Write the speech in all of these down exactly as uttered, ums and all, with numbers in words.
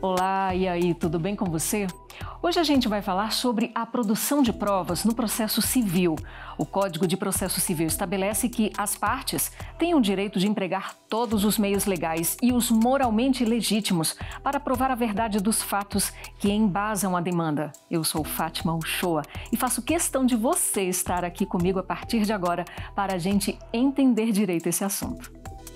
Olá, e aí, tudo bem com você? Hoje a gente vai falar sobre a produção de provas no processo civil. O Código de Processo Civil estabelece que as partes têm o direito de empregar todos os meios legais e os moralmente legítimos para provar a verdade dos fatos que embasam a demanda. Eu sou Fátima Uchoa e faço questão de você estar aqui comigo a partir de agora para a gente entender direito esse assunto.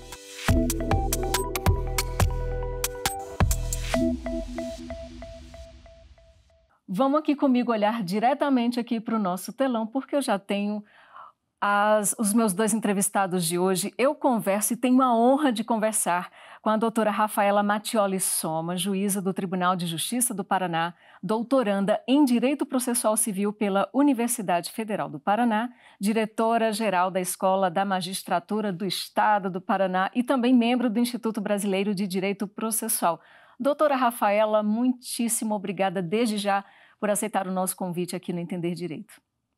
Vamos aqui comigo olhar diretamente aqui para o nosso telão, porque eu já tenho as, os meus dois entrevistados de hoje. Eu converso e tenho a honra de conversar com a doutora Rafaela Mattioli Soma, juíza do Tribunal de Justiça do Paraná, doutoranda em Direito Processual Civil pela Universidade Federal do Paraná, diretora-geral da Escola da Magistratura do Estado do Paraná e também membro do Instituto Brasileiro de Direito Processual. Doutora Rafaela, muitíssimo obrigada desde já por aceitar o nosso convite aqui no Entender Direito.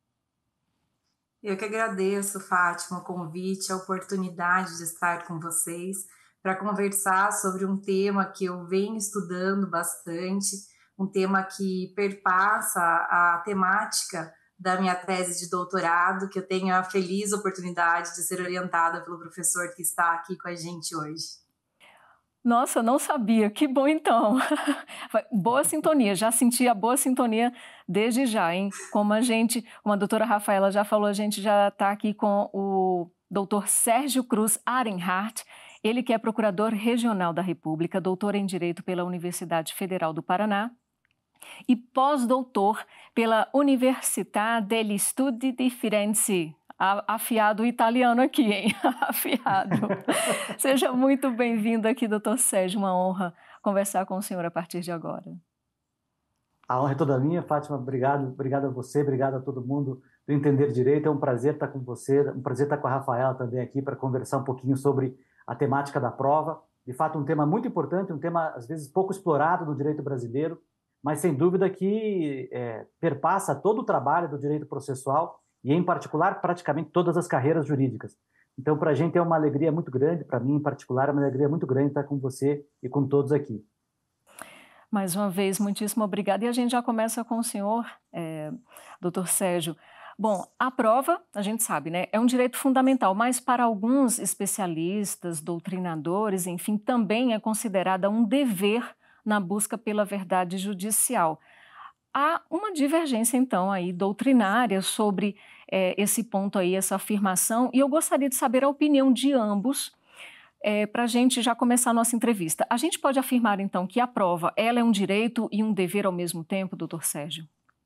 Eu que agradeço, Fátima, o convite, a oportunidade de estar com vocês para conversar sobre um tema que eu venho estudando bastante, um tema que perpassa a temática da minha tese de doutorado, que eu tenho a feliz oportunidade de ser orientada pelo professor que está aqui com a gente hoje. Nossa, não sabia. Que bom, então. Boa sintonia. Já senti a boa sintonia desde já, hein? Como a gente, como a doutora Rafaela já falou, a gente já está aqui com o doutor Sérgio Cruz Arenhardt, ele que é procurador regional da República, doutor em Direito pela Universidade Federal do Paraná e pós-doutor pela Università degli Studi di Firenze. Afiado o italiano aqui, hein? Afiado. Seja muito bem-vindo aqui, doutor Sérgio. Uma honra conversar com o senhor a partir de agora. A honra é toda minha, Fátima. Obrigado, obrigado a você, obrigado a todo mundo do Entender Direito. É um prazer estar com você, um prazer estar com a Rafaela também aqui para conversar um pouquinho sobre a temática da prova. De fato, um tema muito importante, um tema às vezes pouco explorado no direito brasileiro, mas sem dúvida que é, perpassa todo o trabalho do direito processual e, em particular, praticamente todas as carreiras jurídicas. Então, para a gente é uma alegria muito grande, para mim, em particular, é uma alegria muito grande estar com você e com todos aqui. Mais uma vez, muitíssimo obrigada. E a gente já começa com o senhor, é, doutor Sérgio. Bom, a prova, a gente sabe, né, é um direito fundamental, mas para alguns especialistas, doutrinadores, enfim, também é considerada um dever na busca pela verdade judicial. Há uma divergência, então, aí doutrinária sobre é, esse ponto aí, essa afirmação, e eu gostaria de saber a opinião de ambos é, para a gente já começar a nossa entrevista. A gente pode afirmar, então, que a prova ela é um direito e um dever ao mesmo tempo, doutor Sérgio?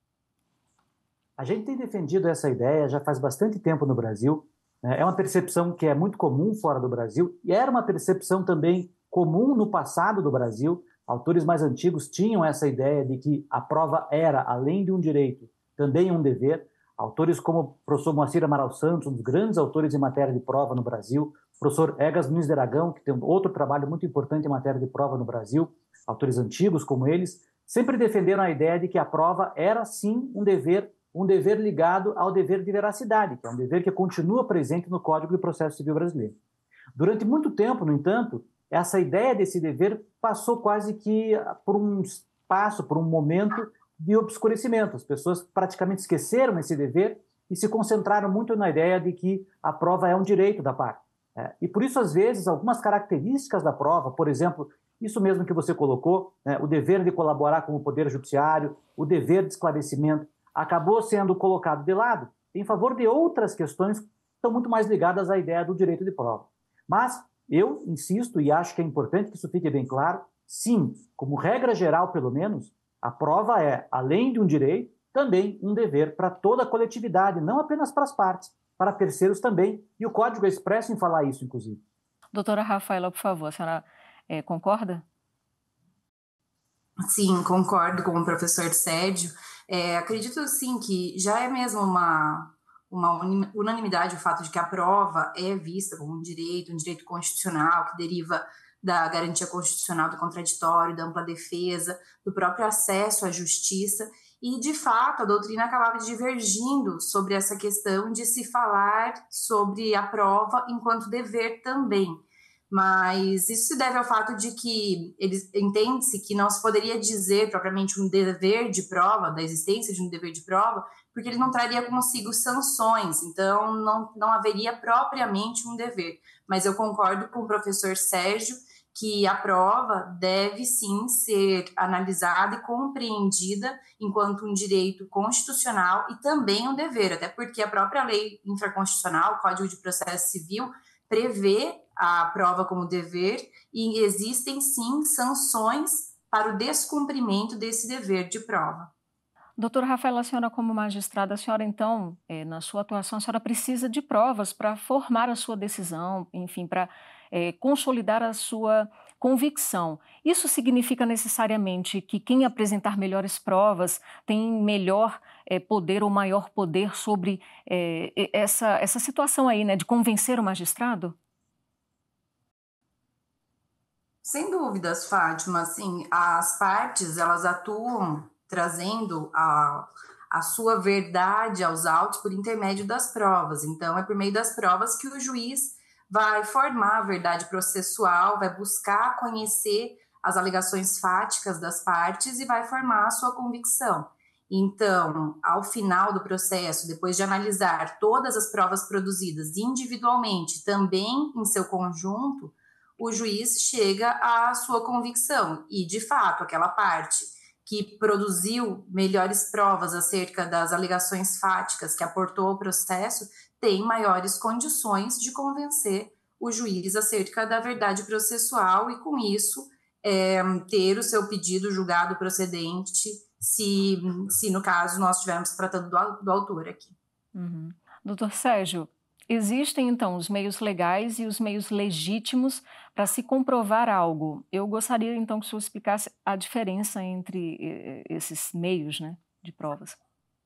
A gente tem defendido essa ideia já faz bastante tempo no Brasil, né? É uma percepção que é muito comum fora do Brasil e era uma percepção também comum no passado do Brasil. Autores mais antigos tinham essa ideia de que a prova era, além de um direito, também um dever. Autores como o professor Moacir Amaral Santos, um dos grandes autores em matéria de prova no Brasil, o professor Egas Nunes de Aragão, que tem outro trabalho muito importante em matéria de prova no Brasil, autores antigos como eles, sempre defenderam a ideia de que a prova era, sim, um dever, um dever ligado ao dever de veracidade, que é um dever que continua presente no Código de Processo Civil brasileiro. Durante muito tempo, no entanto, essa ideia desse dever passou quase que por um espaço, por um momento de obscurecimento. As pessoas praticamente esqueceram esse dever e se concentraram muito na ideia de que a prova é um direito da parte. É, e por isso, às vezes, algumas características da prova, por exemplo, isso mesmo que você colocou, né, o dever de colaborar com o Poder Judiciário, o dever de esclarecimento, acabou sendo colocado de lado em favor de outras questões que estão muito mais ligadas à ideia do direito de prova. Mas eu insisto e acho que é importante que isso fique bem claro, sim, como regra geral, pelo menos, a prova é, além de um direito, também um dever para toda a coletividade, não apenas para as partes, para terceiros também, e o Código é expresso em falar isso, inclusive. Doutora Rafaela, por favor, a senhora é, concorda? Sim, concordo com o professor Sérgio. É, acredito, sim, que já é mesmo uma... uma unanimidade o fato de que a prova é vista como um direito, um direito constitucional que deriva da garantia constitucional do contraditório, da ampla defesa, do próprio acesso à justiça e, de fato, a doutrina acabava divergindo sobre essa questão de se falar sobre a prova enquanto dever também. mas isso se deve ao fato de que eles entende-se que não se poderia dizer propriamente um dever de prova, da existência de um dever de prova, porque ele não traria consigo sanções, então não, não haveria propriamente um dever. Mas eu concordo com o professor Sérgio que a prova deve sim ser analisada e compreendida enquanto um direito constitucional e também um dever, até porque a própria lei infraconstitucional, o Código de Processo Civil, prevê a prova como dever e existem sim sanções para o descumprimento desse dever de prova. Doutora Rafaela, a senhora como magistrada, a senhora então, é, na sua atuação, a senhora precisa de provas para formar a sua decisão, enfim, para é, consolidar a sua convicção. Isso significa necessariamente que quem apresentar melhores provas tem melhor é, poder ou maior poder sobre é, essa, essa situação aí, né, de convencer o magistrado? Sem dúvidas, Fátima, assim, as partes, elas atuam trazendo a, a sua verdade aos autos por intermédio das provas. Então, é por meio das provas que o juiz vai formar a verdade processual, vai buscar conhecer as alegações fáticas das partes e vai formar a sua convicção. Então, ao final do processo, depois de analisar todas as provas produzidas individualmente, também em seu conjunto, o juiz chega à sua convicção e, de fato, aquela parte que produziu melhores provas acerca das alegações fáticas que aportou ao processo, tem maiores condições de convencer o juiz acerca da verdade processual e, com isso, é, ter o seu pedido julgado procedente, se, se no caso nós estivermos tratando do, do autor aqui. Uhum. Doutor Sérgio, existem, então, os meios legais e os meios legítimos para se comprovar algo. Eu gostaria, então, que o senhor explicasse a diferença entre esses meios, né, de provas.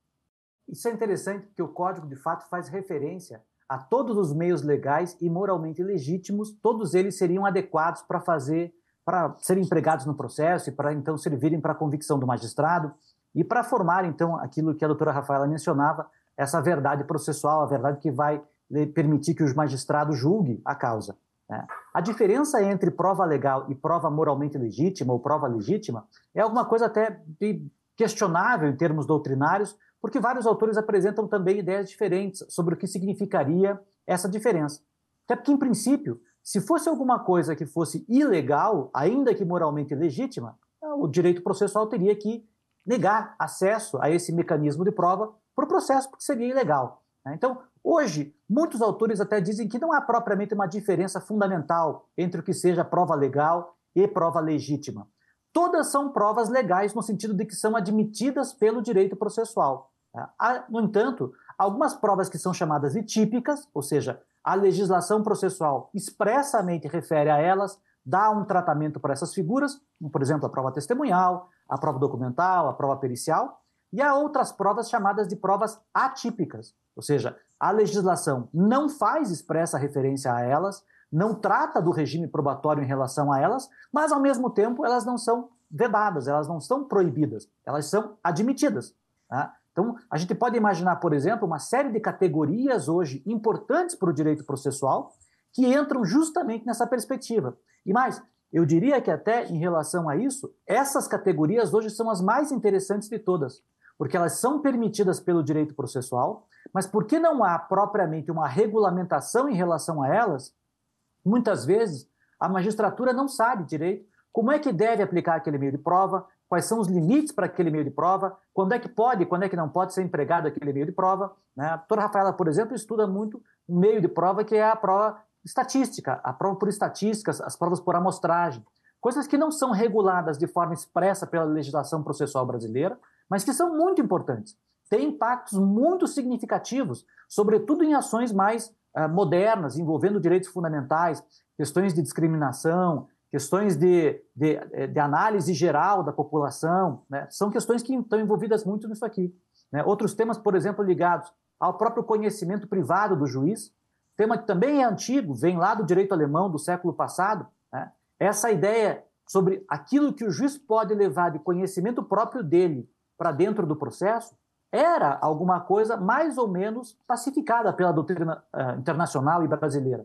Isso é interessante porque o Código, de fato, faz referência a todos os meios legais e moralmente legítimos, todos eles seriam adequados para fazer, para serem empregados no processo e para, então, servirem para a convicção do magistrado e para formar, então, aquilo que a doutora Rafaela mencionava, essa verdade processual, a verdade que vai permitir que o magistrado julgue a causa. Né? A diferença entre prova legal e prova moralmente legítima ou prova legítima é alguma coisa até questionável em termos doutrinários, porque vários autores apresentam também ideias diferentes sobre o que significaria essa diferença. Até porque, em princípio, se fosse alguma coisa que fosse ilegal, ainda que moralmente legítima, o direito processual teria que negar acesso a esse mecanismo de prova para o processo, porque seria ilegal. Então, hoje, muitos autores até dizem que não há propriamente uma diferença fundamental entre o que seja prova legal e prova legítima. Todas são provas legais no sentido de que são admitidas pelo direito processual. Há, no entanto, algumas provas que são chamadas de típicas, ou seja, a legislação processual expressamente refere a elas, dá um tratamento para essas figuras, como, por exemplo, a prova testemunhal, a prova documental, a prova pericial, e há outras provas chamadas de provas atípicas, ou seja, a legislação não faz expressa referência a elas, não trata do regime probatório em relação a elas, mas, ao mesmo tempo, elas não são vedadas, elas não são proibidas, elas são admitidas. Tá? Então, a gente pode imaginar, por exemplo, uma série de categorias hoje importantes para o direito processual que entram justamente nessa perspectiva. E mais, eu diria que até em relação a isso, essas categorias hoje são as mais interessantes de todas, porque elas são permitidas pelo direito processual, mas porque não há propriamente uma regulamentação em relação a elas, muitas vezes a magistratura não sabe direito como é que deve aplicar aquele meio de prova, quais são os limites para aquele meio de prova, quando é que pode, quando é que não pode ser empregado aquele meio de prova. Né? A doutora Rafaela, por exemplo, estuda muito um meio de prova que é a prova estatística, a prova por estatísticas, as provas por amostragem, coisas que não são reguladas de forma expressa pela legislação processual brasileira, mas que são muito importantes. Têm impactos muito significativos, sobretudo em ações mais uh, modernas, envolvendo direitos fundamentais, questões de discriminação, questões de, de, de análise geral da população, né? São questões que estão envolvidas muito nisso aqui. Né? Outros temas, por exemplo, ligados ao próprio conhecimento privado do juiz, tema que também é antigo, vem lá do direito alemão do século passado, né? Essa ideia sobre aquilo que o juiz pode levar de conhecimento próprio dele para dentro do processo, era alguma coisa mais ou menos pacificada pela doutrina uh, internacional e brasileira.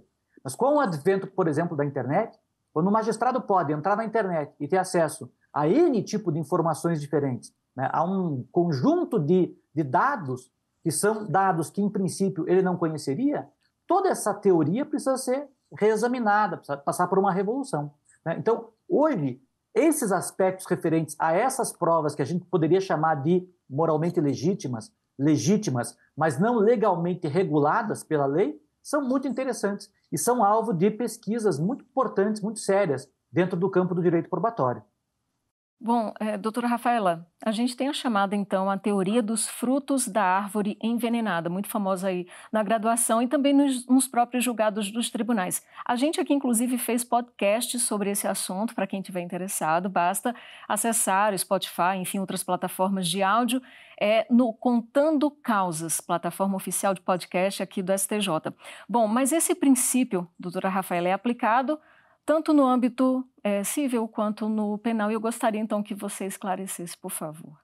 Mas com o advento, por exemplo, da internet, quando o magistrado pode entrar na internet e ter acesso a N tipo de informações diferentes, né, a um conjunto de, de dados, que são dados que, em princípio, ele não conheceria, toda essa teoria precisa ser reexaminada, precisa passar por uma revolução, né? Então, hoje, esses aspectos referentes a essas provas que a gente poderia chamar de moralmente legítimas, legítimas, mas não legalmente reguladas pela lei, são muito interessantes e são alvo de pesquisas muito importantes, muito sérias, dentro do campo do direito probatório. Bom, é, doutora Rafaela, a gente tem a chamada, então, a teoria dos frutos da árvore envenenada, muito famosa aí na graduação e também nos, nos próprios julgados dos tribunais. A gente aqui, inclusive, fez podcast sobre esse assunto, para quem estiver interessado, basta acessar o Spotify, enfim, outras plataformas de áudio, é, no Contando Causas, plataforma oficial de podcast aqui do S T J. Bom, mas esse princípio, doutora Rafaela, é aplicado tanto no âmbito é, civil quanto no penal. E eu gostaria, então, que você esclarecesse, por favor.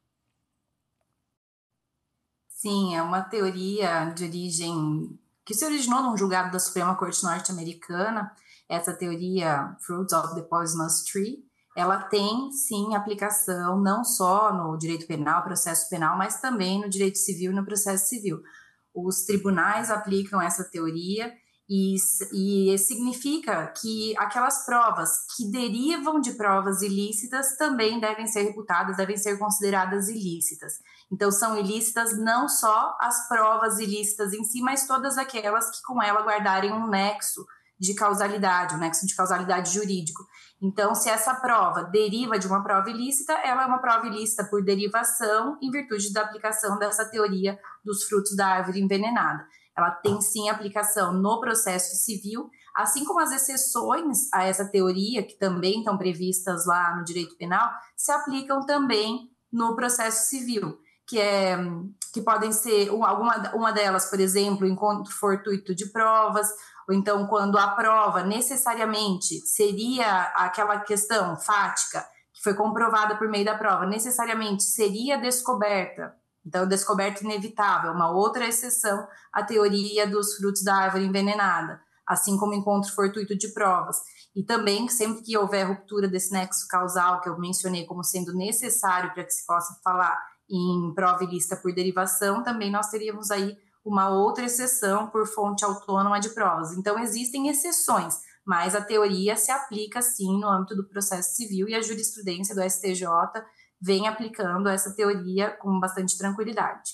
Sim, é uma teoria de origem que se originou num julgado da Suprema Corte Norte-Americana. Essa teoria, Fruits of the Poisonous Tree, ela tem, sim, aplicação não só no direito penal, processo penal, mas também no direito civil e no processo civil. Os tribunais aplicam essa teoria E, e significa que aquelas provas que derivam de provas ilícitas também devem ser reputadas, devem ser consideradas ilícitas. Então, são ilícitas não só as provas ilícitas em si, mas todas aquelas que com ela guardarem um nexo de causalidade, um nexo de causalidade jurídico. Então, se essa prova deriva de uma prova ilícita, ela é uma prova ilícita por derivação em virtude da aplicação dessa teoria dos frutos da árvore envenenada. Ela tem, sim, aplicação no processo civil, assim como as exceções a essa teoria, que também estão previstas lá no direito penal, se aplicam também no processo civil, que, é, que podem ser, alguma, uma delas, por exemplo, encontro fortuito de provas, ou então quando a prova necessariamente seria aquela questão fática, que foi comprovada por meio da prova, necessariamente seria descoberta. Então, descoberta inevitável, uma outra exceção à teoria dos frutos da árvore envenenada, assim como encontro fortuito de provas. E também, sempre que houver ruptura desse nexo causal, que eu mencionei como sendo necessário para que se possa falar em prova ilícita por derivação, também nós teríamos aí uma outra exceção por fonte autônoma de provas. Então, existem exceções, mas a teoria se aplica, sim, no âmbito do processo civil e a jurisprudência do S T J vem aplicando essa teoria com bastante tranquilidade.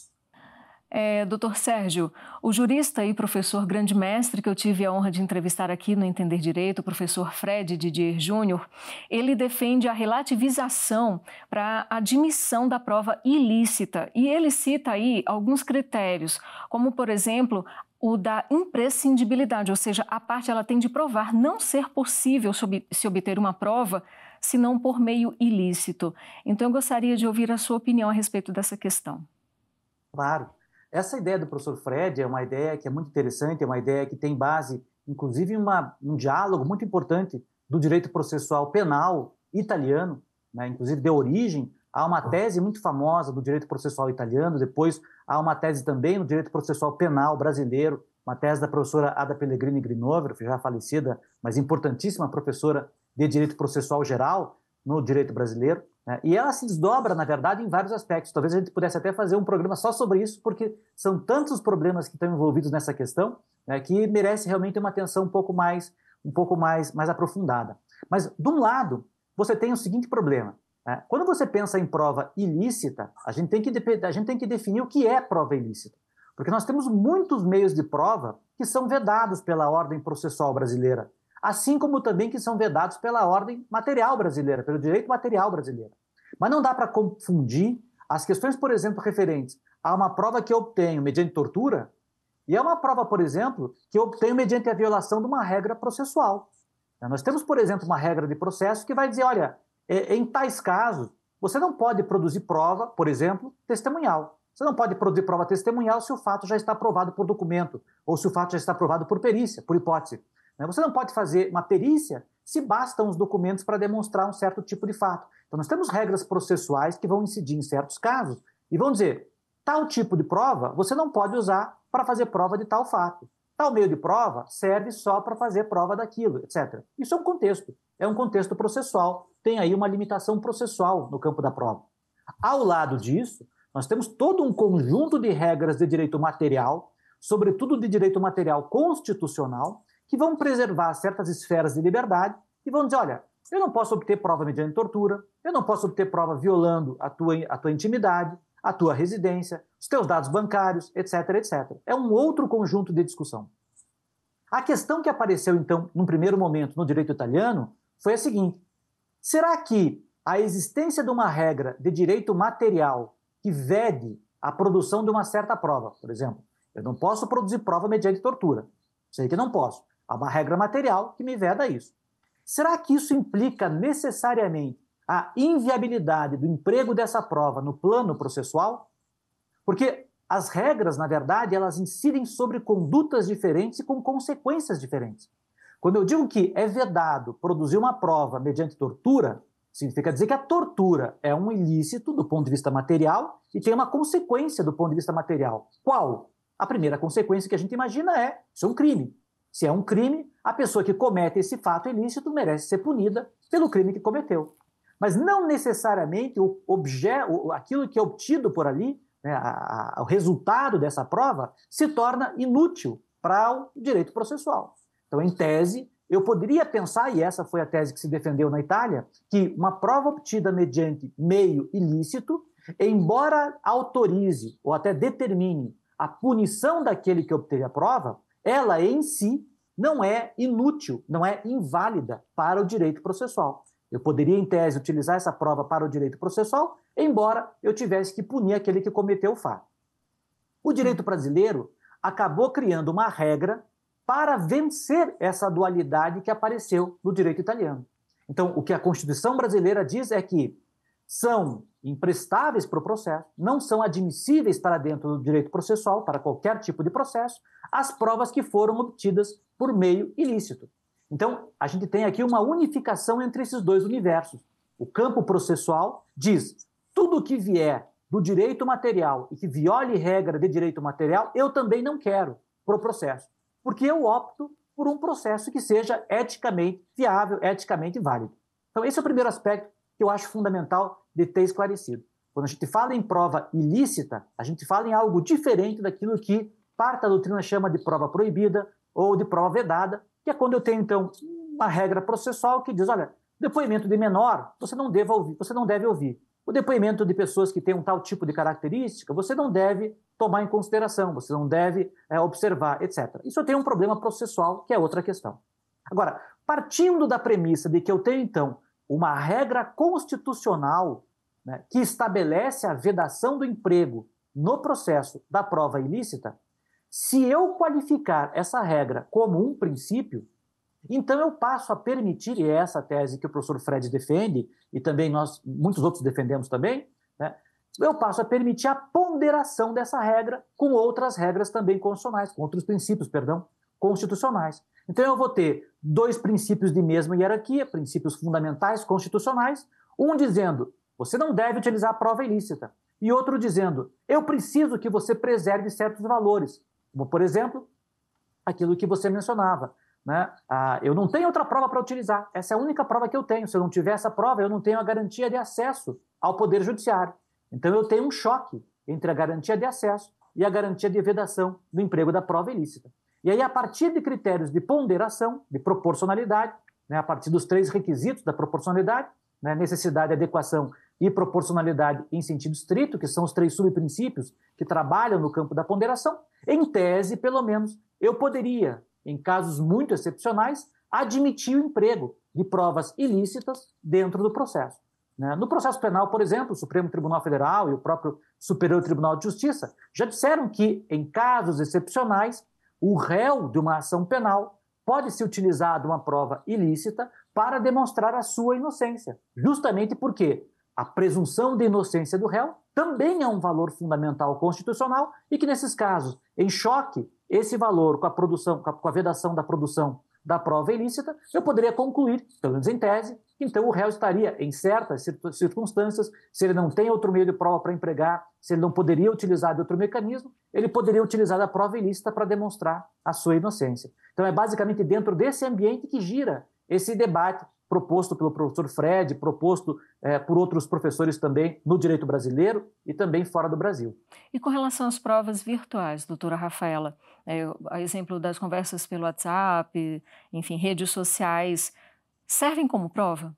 É, doutor Sérgio, o jurista e professor grande mestre que eu tive a honra de entrevistar aqui no Entender Direito, o professor Fred Didier Júnior, ele defende a relativização para a admissão da prova ilícita e ele cita aí alguns critérios, como, por exemplo, o da imprescindibilidade, ou seja, a parte ela tem de provar não ser possível se obter uma prova senão por meio ilícito. Então, eu gostaria de ouvir a sua opinião a respeito dessa questão. Claro. Essa ideia do professor Fred é uma ideia que é muito interessante, é uma ideia que tem base, inclusive, em uma, um diálogo muito importante do direito processual penal italiano, né? Inclusive deu origem a uma tese muito famosa do direito processual italiano, depois há uma tese também no direito processual penal brasileiro, uma tese da professora Ada Pellegrini Grinover, já falecida, mas importantíssima professora de direito processual geral no direito brasileiro, né? E ela se desdobra, na verdade, em vários aspectos. Talvez a gente pudesse até fazer um programa só sobre isso, porque são tantos problemas que estão envolvidos nessa questão, né, que merece realmente uma atenção um pouco mais, um pouco mais, mais aprofundada. Mas, de um lado, você tem o seguinte problema, né? Quando você pensa em prova ilícita, a gente, tem que, a gente tem que definir o que é prova ilícita, porque nós temos muitos meios de prova que são vedados pela ordem processual brasileira, assim como também que são vedados pela ordem material brasileira, pelo direito material brasileiro. Mas não dá para confundir as questões, por exemplo, referentes a uma prova que eu obtenho mediante tortura e a uma prova, por exemplo, que eu obtenho mediante a violação de uma regra processual. Nós temos, por exemplo, uma regra de processo que vai dizer, olha, em tais casos, você não pode produzir prova, por exemplo, testemunhal. Você não pode produzir prova testemunhal se o fato já está provado por documento ou se o fato já está provado por perícia, por hipótese. Você não pode fazer uma perícia se bastam os documentos para demonstrar um certo tipo de fato. Então, nós temos regras processuais que vão incidir em certos casos e vão dizer, tal tipo de prova você não pode usar para fazer prova de tal fato. Tal meio de prova serve só para fazer prova daquilo, etcétera. Isso é um contexto, é um contexto processual, tem aí uma limitação processual no campo da prova. Ao lado disso, nós temos todo um conjunto de regras de direito material, sobretudo de direito material constitucional, que vão preservar certas esferas de liberdade e vão dizer, olha, eu não posso obter prova mediante tortura, eu não posso obter prova violando a tua, a tua intimidade, a tua residência, os teus dados bancários, etcétera, etcétera. É um outro conjunto de discussão. A questão que apareceu, então, num primeiro momento no direito italiano foi a seguinte: será que a existência de uma regra de direito material que vede a produção de uma certa prova, por exemplo, eu não posso produzir prova mediante tortura, sei que não posso, há uma regra material que me veda isso. Será que isso implica necessariamente a inviabilidade do emprego dessa prova no plano processual? Porque as regras, na verdade, elas incidem sobre condutas diferentes e com consequências diferentes. Quando eu digo que é vedado produzir uma prova mediante tortura, significa dizer que a tortura é um ilícito do ponto de vista material e tem uma consequência do ponto de vista material. Qual? A primeira consequência que a gente imagina é, isso é um crime. Se é um crime, a pessoa que comete esse fato ilícito merece ser punida pelo crime que cometeu. Mas não necessariamente o objeto, aquilo que é obtido por ali, né, a, a, o resultado dessa prova, se torna inútil para o direito processual. Então, em tese, eu poderia pensar, e essa foi a tese que se defendeu na Itália, que uma prova obtida mediante meio ilícito, embora autorize ou até determine a punição daquele que obteve a prova, ela em si não é inútil, não é inválida para o direito processual. Eu poderia, em tese, utilizar essa prova para o direito processual, embora eu tivesse que punir aquele que cometeu o fato. O direito brasileiro acabou criando uma regra para vencer essa dualidade que apareceu no direito italiano. Então, o que a Constituição brasileira diz é que são imprestáveis para o processo, não são admissíveis para dentro do direito processual, para qualquer tipo de processo, as provas que foram obtidas por meio ilícito. Então, a gente tem aqui uma unificação entre esses dois universos. O campo processual diz, tudo que vier do direito material e que viole regra de direito material, eu também não quero para o processo, porque eu opto por um processo que seja eticamente viável, eticamente válido. Então, esse é o primeiro aspecto que eu acho fundamental de ter esclarecido. Quando a gente fala em prova ilícita, a gente fala em algo diferente daquilo que parte da doutrina chama de prova proibida ou de prova vedada, que é quando eu tenho, então, uma regra processual que diz, olha, depoimento de menor, você não deve ouvir, você não deve ouvir. O depoimento de pessoas que têm um tal tipo de característica, você não deve tomar em consideração, você não deve é, observar, etcétera. Isso tem um problema processual, que é outra questão. Agora, partindo da premissa de que eu tenho, então, uma regra constitucional, né, que estabelece a vedação do emprego no processo da prova ilícita, se eu qualificar essa regra como um princípio, então eu passo a permitir, e é essa a tese que o professor Fred defende, e também nós, muitos outros defendemos também, né, eu passo a permitir a ponderação dessa regra com outras regras também constitucionais, com outros princípios, perdão, constitucionais. Então eu vou ter dois princípios de mesma hierarquia, princípios fundamentais constitucionais, um dizendo, você não deve utilizar a prova ilícita, e outro dizendo, eu preciso que você preserve certos valores, como, por exemplo, aquilo que você mencionava, né? Ah, eu não tenho outra prova para utilizar, essa é a única prova que eu tenho, se eu não tiver essa prova, eu não tenho a garantia de acesso ao Poder Judiciário. Então eu tenho um choque entre a garantia de acesso e a garantia de vedação do emprego da prova ilícita. E aí, a partir de critérios de ponderação, de proporcionalidade, né, a partir dos três requisitos da proporcionalidade, né, necessidade, adequação e proporcionalidade em sentido estrito, que são os três subprincípios que trabalham no campo da ponderação, em tese, pelo menos, eu poderia, em casos muito excepcionais, admitir o emprego de provas ilícitas dentro do processo. Né? No processo penal, por exemplo, o Supremo Tribunal Federal e o próprio Superior Tribunal de Justiça já disseram que, em casos excepcionais, o réu de uma ação penal pode se utilizar de uma prova ilícita para demonstrar a sua inocência, justamente porque a presunção de inocência do réu também é um valor fundamental constitucional e que, nesses casos, em choque, esse valor com a produção, com a vedação da produção da prova ilícita, eu poderia concluir, pelo menos em tese, que então o réu estaria, em certas circunstâncias, se ele não tem outro meio de prova para empregar, se ele não poderia utilizar de outro mecanismo, ele poderia utilizar a prova ilícita para demonstrar a sua inocência. Então é basicamente dentro desse ambiente que gira esse debate proposto pelo professor Fred, proposto é, por outros professores também no direito brasileiro e também fora do Brasil. E com relação às provas virtuais, doutora Rafaela, é, a exemplo das conversas pelo WhatsApp, enfim, redes sociais, servem como prova?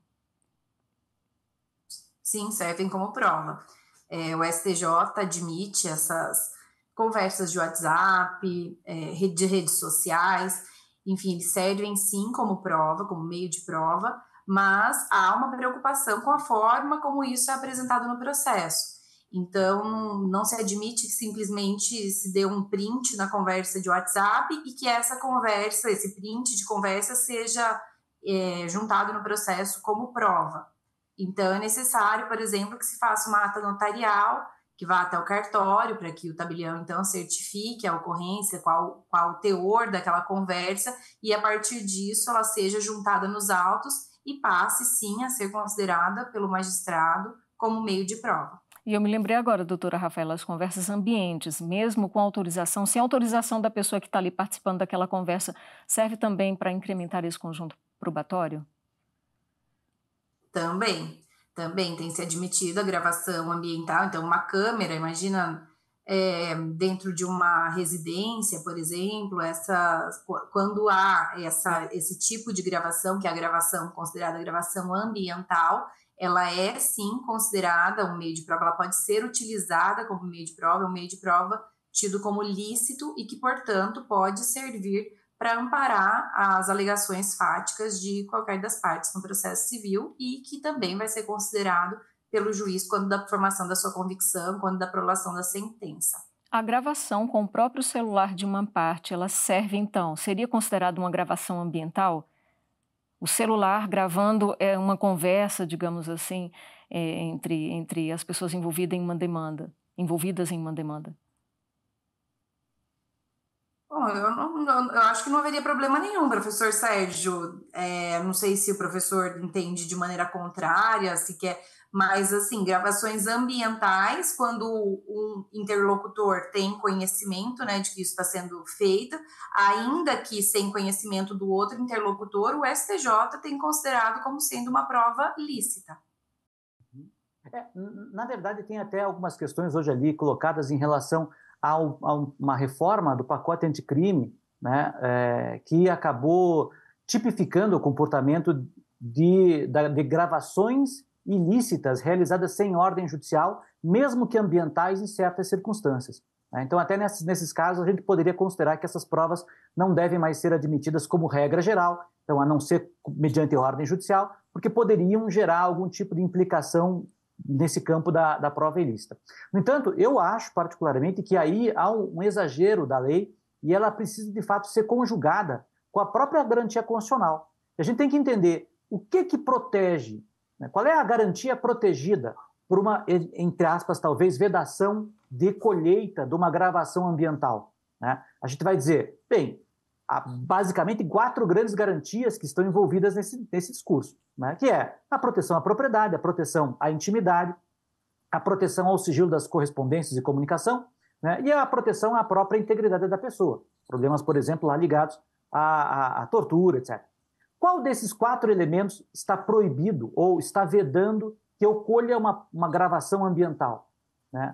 Sim, servem como prova. É, o S T J admite essas conversas de WhatsApp, é, de redes sociais, enfim, eles servem sim como prova, como meio de prova, mas há uma preocupação com a forma como isso é apresentado no processo. Então, não se admite que simplesmente se dê um print na conversa de WhatsApp e que essa conversa, esse print de conversa seja é, juntado no processo como prova. Então, é necessário, por exemplo, que se faça uma ata notarial, que vá até o cartório, para que o tabelião, então, certifique a ocorrência, qual, qual o teor daquela conversa, e a partir disso ela seja juntada nos autos e passe, sim, a ser considerada pelo magistrado como meio de prova. E eu me lembrei agora, doutora Rafaela, as conversas ambientes, mesmo com autorização, sem autorização da pessoa que está ali participando daquela conversa, serve também para incrementar esse conjunto probatório? Também, também tem se admitido a gravação ambiental, então uma câmera, imagina é, dentro de uma residência, por exemplo, essa, quando há essa, esse tipo de gravação, que é a gravação considerada gravação ambiental, ela é sim considerada um meio de prova, ela pode ser utilizada como meio de prova, é um meio de prova tido como lícito e que, portanto, pode servir para amparar as alegações fáticas de qualquer das partes no processo civil e que também vai ser considerado pelo juiz quando da formação da sua convicção, quando da prolação da sentença. A gravação com o próprio celular de uma parte, ela serve então, seria considerada uma gravação ambiental? O celular gravando é uma conversa, digamos assim, é, entre, entre as pessoas envolvidas em uma demanda, envolvidas em uma demanda. Bom, eu, não, eu acho que não haveria problema nenhum, professor Sérgio. É, não sei se o professor entende de maneira contrária, se quer, mas assim, gravações ambientais, quando um interlocutor tem conhecimento, né, de que isso está sendo feito, ainda que sem conhecimento do outro interlocutor, o S T J tem considerado como sendo uma prova lícita. É, na verdade, tem até algumas questões hoje ali colocadas em relação a uma reforma do pacote anticrime, né, é, que acabou tipificando o comportamento de, de gravações ilícitas realizadas sem ordem judicial, mesmo que ambientais em certas circunstâncias. Então, até nesses, nesses casos, a gente poderia considerar que essas provas não devem mais ser admitidas como regra geral, então, a não ser mediante ordem judicial, porque poderiam gerar algum tipo de implicação nesse campo da, da prova ilícita. No entanto, eu acho particularmente que aí há um, um exagero da lei e ela precisa, de fato, ser conjugada com a própria garantia constitucional. A gente tem que entender o que que protege, né? Qual é a garantia protegida por uma, entre aspas, talvez, vedação de colheita de uma gravação ambiental, né? A gente vai dizer, bem, há basicamente quatro grandes garantias que estão envolvidas nesse, nesse discurso, né? Que é a proteção à propriedade, a proteção à intimidade, a proteção ao sigilo das correspondências e comunicação, né? E a proteção à própria integridade da pessoa. Problemas, por exemplo, lá ligados à, à, à tortura, etcétera. Qual desses quatro elementos está proibido ou está vedando que eu colha uma, uma gravação ambiental, né?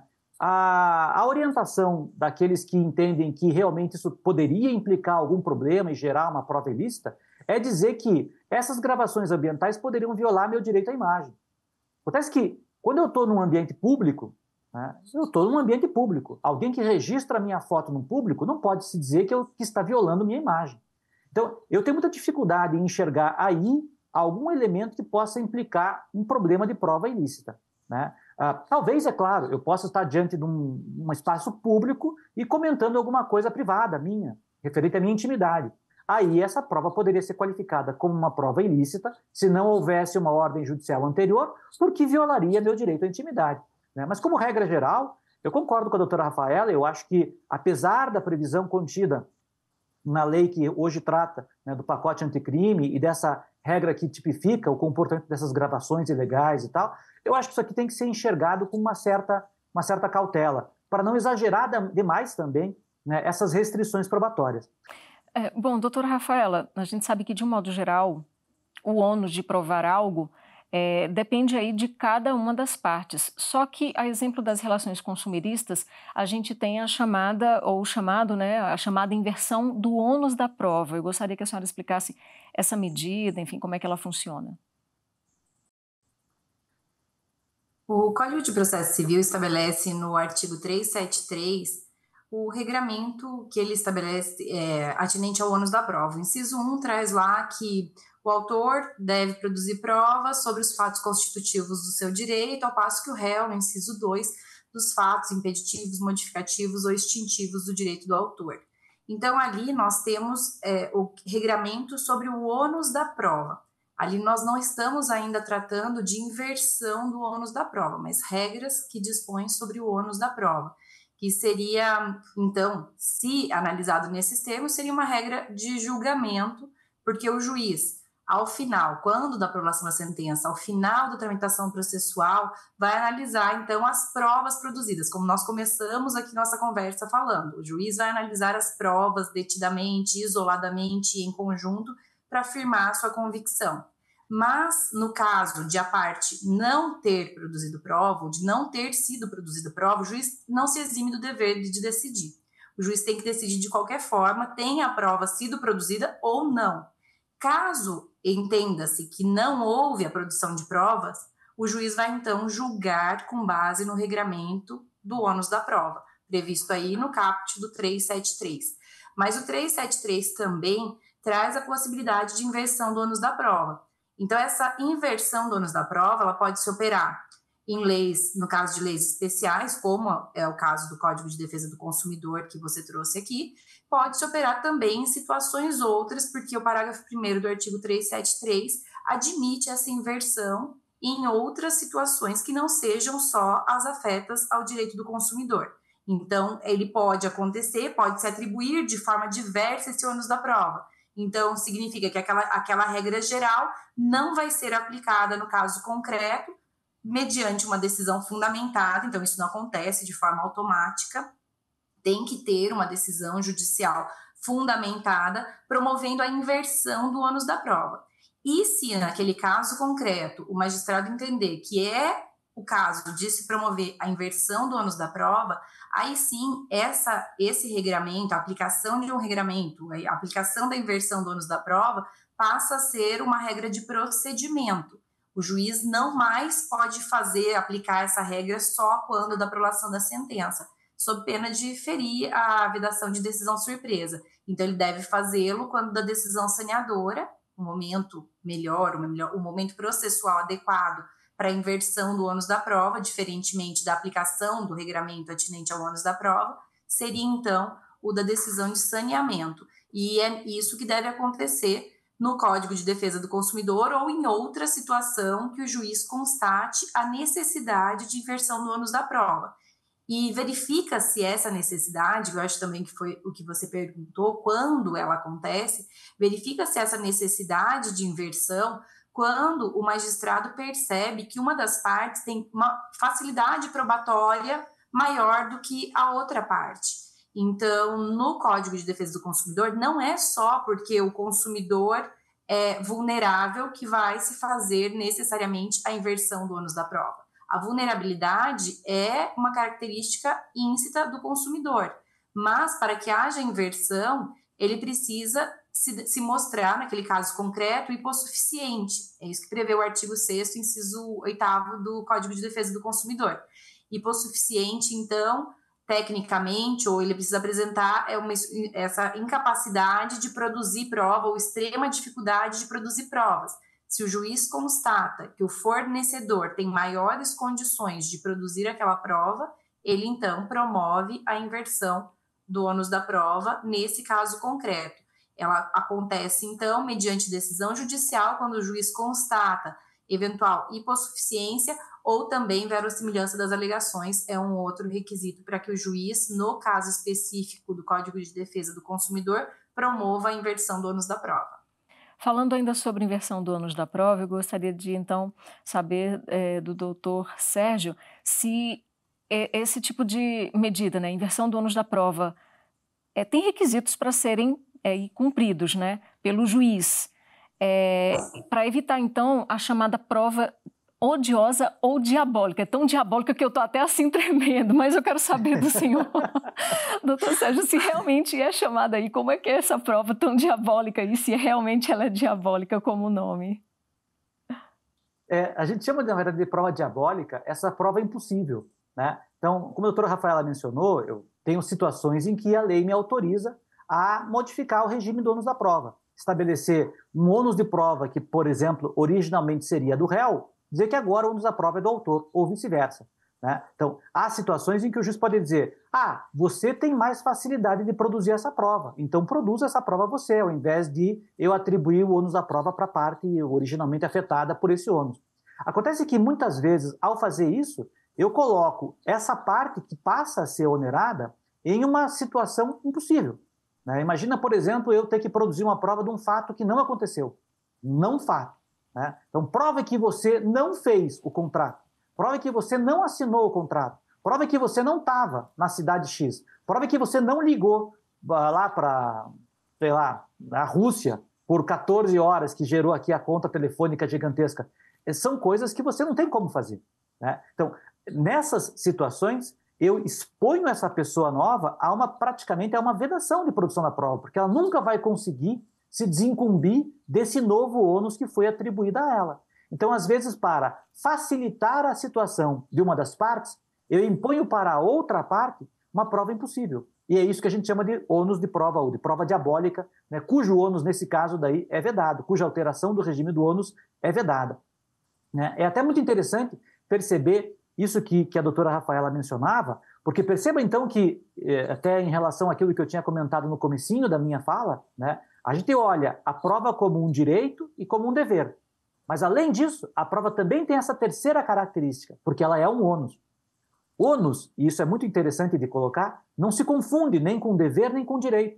A, a orientação daqueles que entendem que realmente isso poderia implicar algum problema e gerar uma prova ilícita é dizer que essas gravações ambientais poderiam violar meu direito à imagem. Acontece que, quando eu estou num ambiente público, né, eu estou num ambiente público. Alguém que registra a minha foto no público não pode se dizer que, eu, que está violando minha imagem. Então, eu tenho muita dificuldade em enxergar aí algum elemento que possa implicar um problema de prova ilícita, né? Ah, talvez, é claro, eu possa estar diante de um, um espaço público e comentando alguma coisa privada minha, referente à minha intimidade. Aí essa prova poderia ser qualificada como uma prova ilícita se não houvesse uma ordem judicial anterior, porque violaria meu direito à intimidade, né? Mas como regra geral, eu concordo com a doutora Rafaela, eu acho que, apesar da previsão contida na lei que hoje trata, né, do pacote anticrime e dessa regra que tipifica o comportamento dessas gravações ilegais e tal, eu acho que isso aqui tem que ser enxergado com uma certa, uma certa cautela, para não exagerar demais também, né, essas restrições probatórias. É, bom, doutora Rafaela, a gente sabe que, de um modo geral, o ônus de provar algo é, depende aí de cada uma das partes. Só que, a exemplo das relações consumeristas, a gente tem a chamada, ou o chamado, né, a chamada inversão do ônus da prova. Eu gostaria que a senhora explicasse essa medida, enfim, como é que ela funciona. O Código de Processo Civil estabelece no artigo trezentos e setenta e três o regramento que ele estabelece é, atinente ao ônus da prova. O inciso um traz lá que o autor deve produzir provas sobre os fatos constitutivos do seu direito, ao passo que o réu, no inciso dois, dos fatos impeditivos, modificativos ou extintivos do direito do autor. Então, ali nós temos é, o regramento sobre o ônus da prova. Ali nós não estamos ainda tratando de inversão do ônus da prova, mas regras que dispõem sobre o ônus da prova, que seria, então, se analisado nesses termos, seria uma regra de julgamento, porque o juiz, ao final, quando da aprovação da sentença, ao final da tramitação processual, vai analisar, então, as provas produzidas, como nós começamos aqui nossa conversa falando. O juiz vai analisar as provas detidamente, isoladamente e em conjunto, para afirmar sua convicção. Mas, no caso de a parte não ter produzido prova, ou de não ter sido produzida prova, o juiz não se exime do dever de decidir. O juiz tem que decidir de qualquer forma, tenha a prova sido produzida ou não. Caso entenda-se que não houve a produção de provas, o juiz vai então julgar com base no regramento do ônus da prova, previsto aí no caput do trezentos e setenta e três. Mas o trezentos e setenta e três também traz a possibilidade de inversão do ônus da prova. Então, essa inversão do ônus da prova, ela pode se operar em leis, no caso de leis especiais, como é o caso do Código de Defesa do Consumidor que você trouxe aqui, pode se operar também em situações outras, porque o parágrafo primeiro do artigo trezentos e setenta e três admite essa inversão em outras situações que não sejam só as afetas ao direito do consumidor. Então, ele pode acontecer, pode se atribuir de forma diversa esse ônus da prova. Então, significa que aquela, aquela regra geral não vai ser aplicada no caso concreto, mediante uma decisão fundamentada. Então, isso não acontece de forma automática. Tem que ter uma decisão judicial fundamentada, promovendo a inversão do ônus da prova. E se, naquele caso concreto, o magistrado entender que é o caso de se promover a inversão do ônus da prova, aí sim, essa, esse regramento, a aplicação de um regramento, a aplicação da inversão do ônus da prova, passa a ser uma regra de procedimento. O juiz não mais pode fazer, aplicar essa regra só quando da aprovação da sentença, sob pena de ferir a vedação de decisão surpresa. Então, ele deve fazê-lo quando da decisão saneadora, o momento melhor, o, melhor, o momento processual adequado para a inversão do ônus da prova, diferentemente da aplicação do regramento atinente ao ônus da prova, seria, então, o da decisão de saneamento. E é isso que deve acontecer no Código de Defesa do Consumidor ou em outra situação que o juiz constate a necessidade de inversão do ônus da prova. E verifica-se essa necessidade, eu acho também que foi o que você perguntou, quando ela acontece, verifica-se essa necessidade de inversão quando o magistrado percebe que uma das partes tem uma facilidade probatória maior do que a outra parte. Então, no Código de Defesa do Consumidor, não é só porque o consumidor é vulnerável que vai se fazer necessariamente a inversão do ônus da prova. A vulnerabilidade é uma característica íncita do consumidor, mas para que haja inversão, ele precisa se, se mostrar, naquele caso concreto, hipossuficiente. É isso que prevê o artigo sexto, inciso oitavo do Código de Defesa do Consumidor. Hipossuficiente, então, tecnicamente, ou ele precisa apresentar é uma, essa incapacidade de produzir prova ou extrema dificuldade de produzir provas. Se o juiz constata que o fornecedor tem maiores condições de produzir aquela prova, ele então promove a inversão do ônus da prova nesse caso concreto. Ela acontece então mediante decisão judicial quando o juiz constata eventual hipossuficiência ou também verossimilhança das alegações é um outro requisito para que o juiz, no caso específico do Código de Defesa do Consumidor, promova a inversão do ônus da prova. Falando ainda sobre inversão do ônus da prova, eu gostaria de, então, saber é, do doutor Sérgio se esse tipo de medida, né, inversão do ônus da prova, é, tem requisitos para serem é, cumpridos, né, pelo juiz, é, para evitar, então, a chamada prova odiosa ou diabólica. É tão diabólica que eu estou até assim tremendo, mas eu quero saber do senhor, doutor Sérgio, se realmente é chamada aí, como é que é essa prova tão diabólica e se realmente ela é diabólica como o nome? É, a gente chama, na verdade, de prova diabólica essa prova impossível, né? Então, como a doutora Rafaela mencionou, eu tenho situações em que a lei me autoriza a modificar o regime do ônus da prova. Estabelecer um ônus de prova que, por exemplo, originalmente seria do réu, dizer que agora o ônus da prova é do autor, ou vice-versa, né? Então, há situações em que o juiz pode dizer: ah, você tem mais facilidade de produzir essa prova, então produza essa prova você, ao invés de eu atribuir o ônus da prova para a parte originalmente afetada por esse ônus. Acontece que, muitas vezes, ao fazer isso, eu coloco essa parte que passa a ser onerada em uma situação impossível, né? Imagina, por exemplo, eu ter que produzir uma prova de um fato que não aconteceu. Não fato, né? Então, prove que você não fez o contrato. Prove que você não assinou o contrato. Prove que você não estava na cidade X. Prove que você não ligou lá para, sei lá, a Rússia por quatorze horas, que gerou aqui a conta telefônica gigantesca. São coisas que você não tem como fazer, né? Então, nessas situações, eu exponho essa pessoa nova a uma, praticamente, a uma vedação de produção da prova, porque ela nunca vai conseguir se desincumbir desse novo ônus que foi atribuído a ela. Então, às vezes, para facilitar a situação de uma das partes, eu imponho para a outra parte uma prova impossível. E é isso que a gente chama de ônus de prova, ou de prova diabólica, né, cujo ônus, nesse caso daí, é vedado, cuja alteração do regime do ônus é vedada, né? É até muito interessante perceber isso que, que a doutora Rafaela mencionava, porque perceba então que, até em relação àquilo que eu tinha comentado no comecinho da minha fala, né, a gente olha a prova como um direito e como um dever. Mas, além disso, a prova também tem essa terceira característica, porque ela é um ônus. Ônus, e isso é muito interessante de colocar, não se confunde nem com dever nem com direito.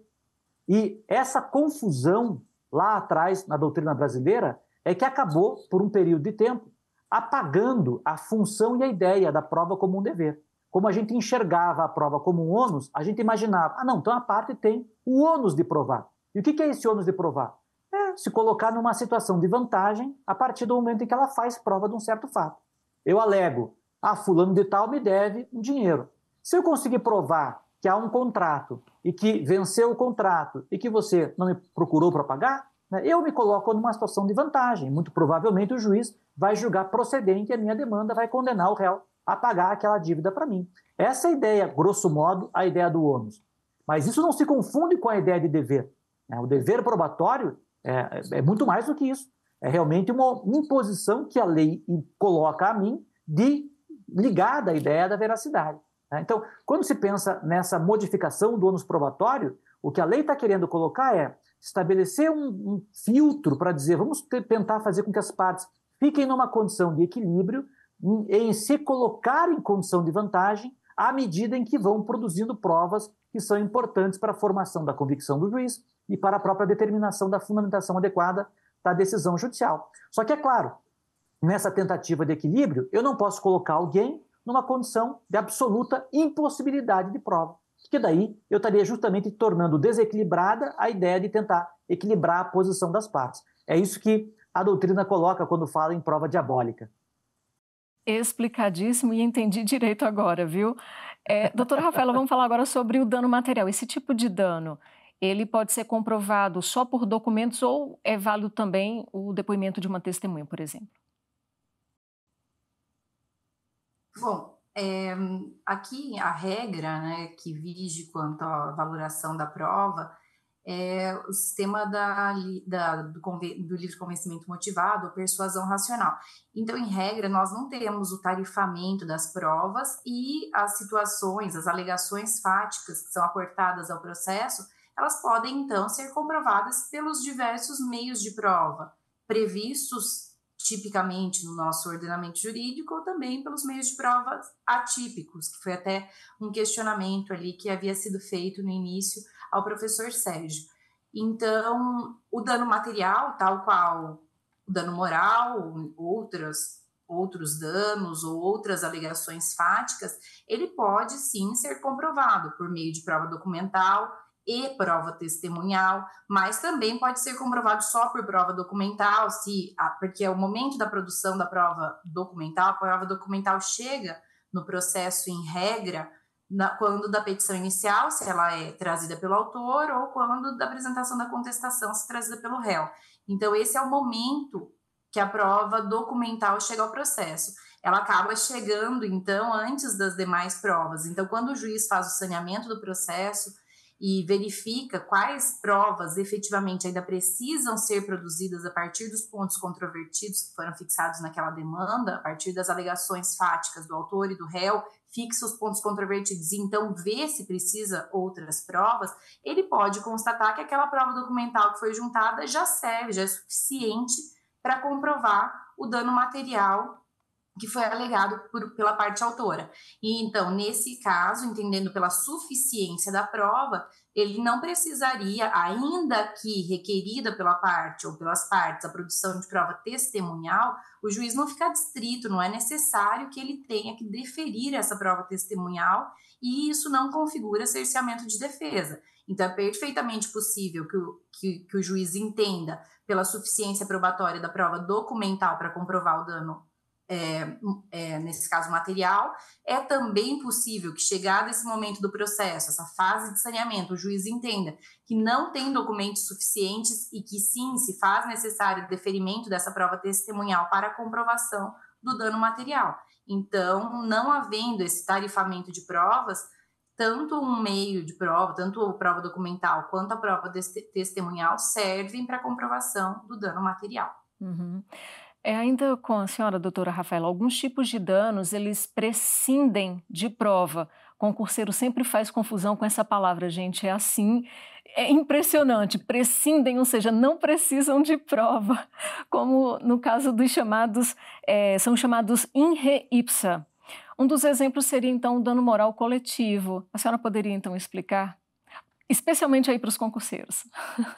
E essa confusão lá atrás, na doutrina brasileira, é que acabou, por um período de tempo, apagando a função e a ideia da prova como um dever. Como a gente enxergava a prova como um ônus, a gente imaginava, ah, não, então a parte tem o ônus de provar. E o que é esse ônus de provar? É se colocar numa situação de vantagem a partir do momento em que ela faz prova de um certo fato. Eu alego, ah, fulano de tal me deve um dinheiro. Se eu conseguir provar que há um contrato e que venceu o contrato e que você não me procurou para pagar, né, eu me coloco numa situação de vantagem. Muito provavelmente o juiz vai julgar procedente e a minha demanda vai condenar o réu a pagar aquela dívida para mim. Essa é a ideia, grosso modo, a ideia do ônus. Mas isso não se confunde com a ideia de dever. O dever probatório é, é muito mais do que isso. É realmente uma imposição que a lei coloca a mim de ligada à ideia da veracidade. Então, quando se pensa nessa modificação do ônus probatório, o que a lei está querendo colocar é estabelecer um, um filtro para dizer, vamos tentar fazer com que as partes fiquem numa condição de equilíbrio, em, em se colocar em condição de vantagem à medida em que vão produzindo provas que são importantes para a formação da convicção do juiz e para a própria determinação da fundamentação adequada da decisão judicial. Só que, é claro, nessa tentativa de equilíbrio, eu não posso colocar alguém numa condição de absoluta impossibilidade de prova, porque daí eu estaria justamente tornando desequilibrada a ideia de tentar equilibrar a posição das partes. É isso que a doutrina coloca quando fala em prova diabólica. Explicadíssimo e entendi direito agora, viu? É, doutora Rafaela, vamos falar agora sobre o dano material. Esse tipo de dano, ele pode ser comprovado só por documentos ou é válido também o depoimento de uma testemunha, por exemplo? Bom, é, aqui a regra, né, que vige quanto à valoração da prova é o sistema da, da, do, do livre convencimento motivado ou persuasão racional. Então, em regra, nós não temos o tarifamento das provas e as situações, as alegações fáticas que são aportadas ao processo, elas podem, então, ser comprovadas pelos diversos meios de prova previstos tipicamente no nosso ordenamento jurídico ou também pelos meios de prova atípicos, que foi até um questionamento ali que havia sido feito no início ao professor Sérgio. Então, o dano material, tal qual o dano moral, outras outros danos ou outras alegações fáticas, ele pode sim ser comprovado por meio de prova documental e prova testemunhal, mas também pode ser comprovado só por prova documental, se, porque é o momento da produção da prova documental, a prova documental chega no processo em regra, na, quando da petição inicial, se ela é trazida pelo autor, ou quando da apresentação da contestação, se trazida pelo réu. Então, esse é o momento que a prova documental chega ao processo. Ela acaba chegando, então, antes das demais provas. Então, quando o juiz faz o saneamento do processo e verifica quais provas efetivamente ainda precisam ser produzidas a partir dos pontos controvertidos que foram fixados naquela demanda, a partir das alegações fáticas do autor e do réu, fixa os pontos controvertidos e então vê se precisa outras provas, ele pode constatar que aquela prova documental que foi juntada já serve, já é suficiente para comprovar o dano material que foi alegado por, pela parte autora. E então, nesse caso, entendendo pela suficiência da prova, ele não precisaria, ainda que requerida pela parte ou pelas partes, a produção de prova testemunhal, o juiz não fica distrito, não é necessário que ele tenha que deferir essa prova testemunhal, e isso não configura cerceamento de defesa. Então, é perfeitamente possível que o, que, que o juiz entenda pela suficiência probatória da prova documental para comprovar o dano É, é, nesse caso material. É também possível que, chegado esse momento do processo, essa fase de saneamento, o juiz entenda que não tem documentos suficientes e que sim, se faz necessário o deferimento dessa prova testemunhal para a comprovação do dano material. Então, não havendo esse tarifamento de provas, tanto um meio de prova, tanto a prova documental quanto a prova testemunhal servem para a comprovação do dano material. Uhum. É, ainda com a senhora, doutora Rafaela, alguns tipos de danos, eles prescindem de prova. O concurseiro sempre faz confusão com essa palavra, gente, é assim, é impressionante, prescindem, ou seja, não precisam de prova, como no caso dos chamados, é, são chamados in re ipsa. Um dos exemplos seria, então, o dano moral coletivo. A senhora poderia, então, explicar? Especialmente aí para os concurseiros.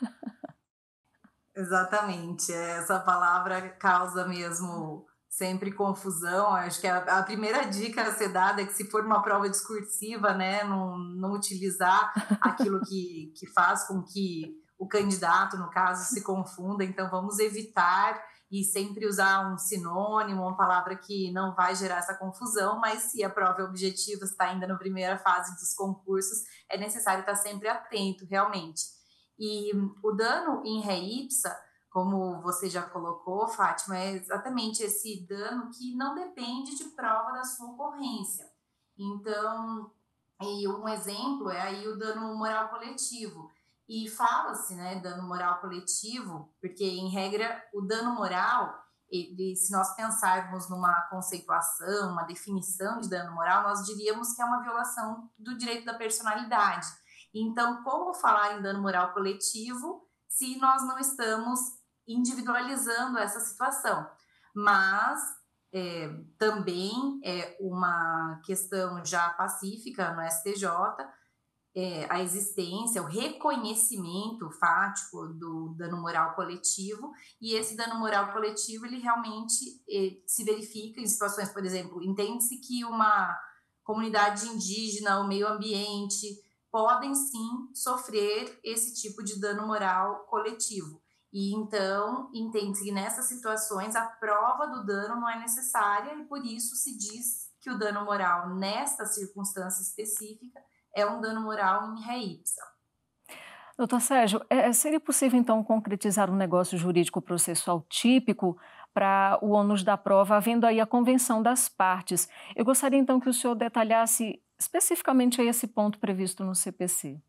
Exatamente, essa palavra causa mesmo sempre confusão. Acho que a, a primeira dica a ser dada é que, se for uma prova discursiva, né, não, não utilizar aquilo que, que faz com que o candidato, no caso, se confunda. Então, vamos evitar e sempre usar um sinônimo, uma palavra que não vai gerar essa confusão, mas se a prova é objetiva, está ainda na primeira fase dos concursos, é necessário estar sempre atento, realmente. E o dano in re ipsa, como você já colocou, Fátima, é exatamente esse dano que não depende de prova da sua ocorrência. Então, e um exemplo é aí o dano moral coletivo. E fala-se, né, dano moral coletivo, porque, em regra, o dano moral, ele, se nós pensarmos numa conceituação, uma definição de dano moral, nós diríamos que é uma violação do direito da personalidade. Então, como falar em dano moral coletivo se nós não estamos individualizando essa situação? Mas é, também é uma questão já pacífica no S T J, é, a existência, o reconhecimento fático do dano moral coletivo, e esse dano moral coletivo, ele realmente é, se verifica em situações, por exemplo, entende-se que uma comunidade indígena, o meio ambiente, podem sim sofrer esse tipo de dano moral coletivo. E então, entende-se que nessas situações a prova do dano não é necessária, e por isso se diz que o dano moral, nesta circunstância específica, é um dano moral in re ipsa. Doutor Sérgio, é, seria possível então concretizar um negócio jurídico processual típico para o ônus da prova, havendo aí a convenção das partes? Eu gostaria então que o senhor detalhasse especificamente esse ponto previsto no C P C.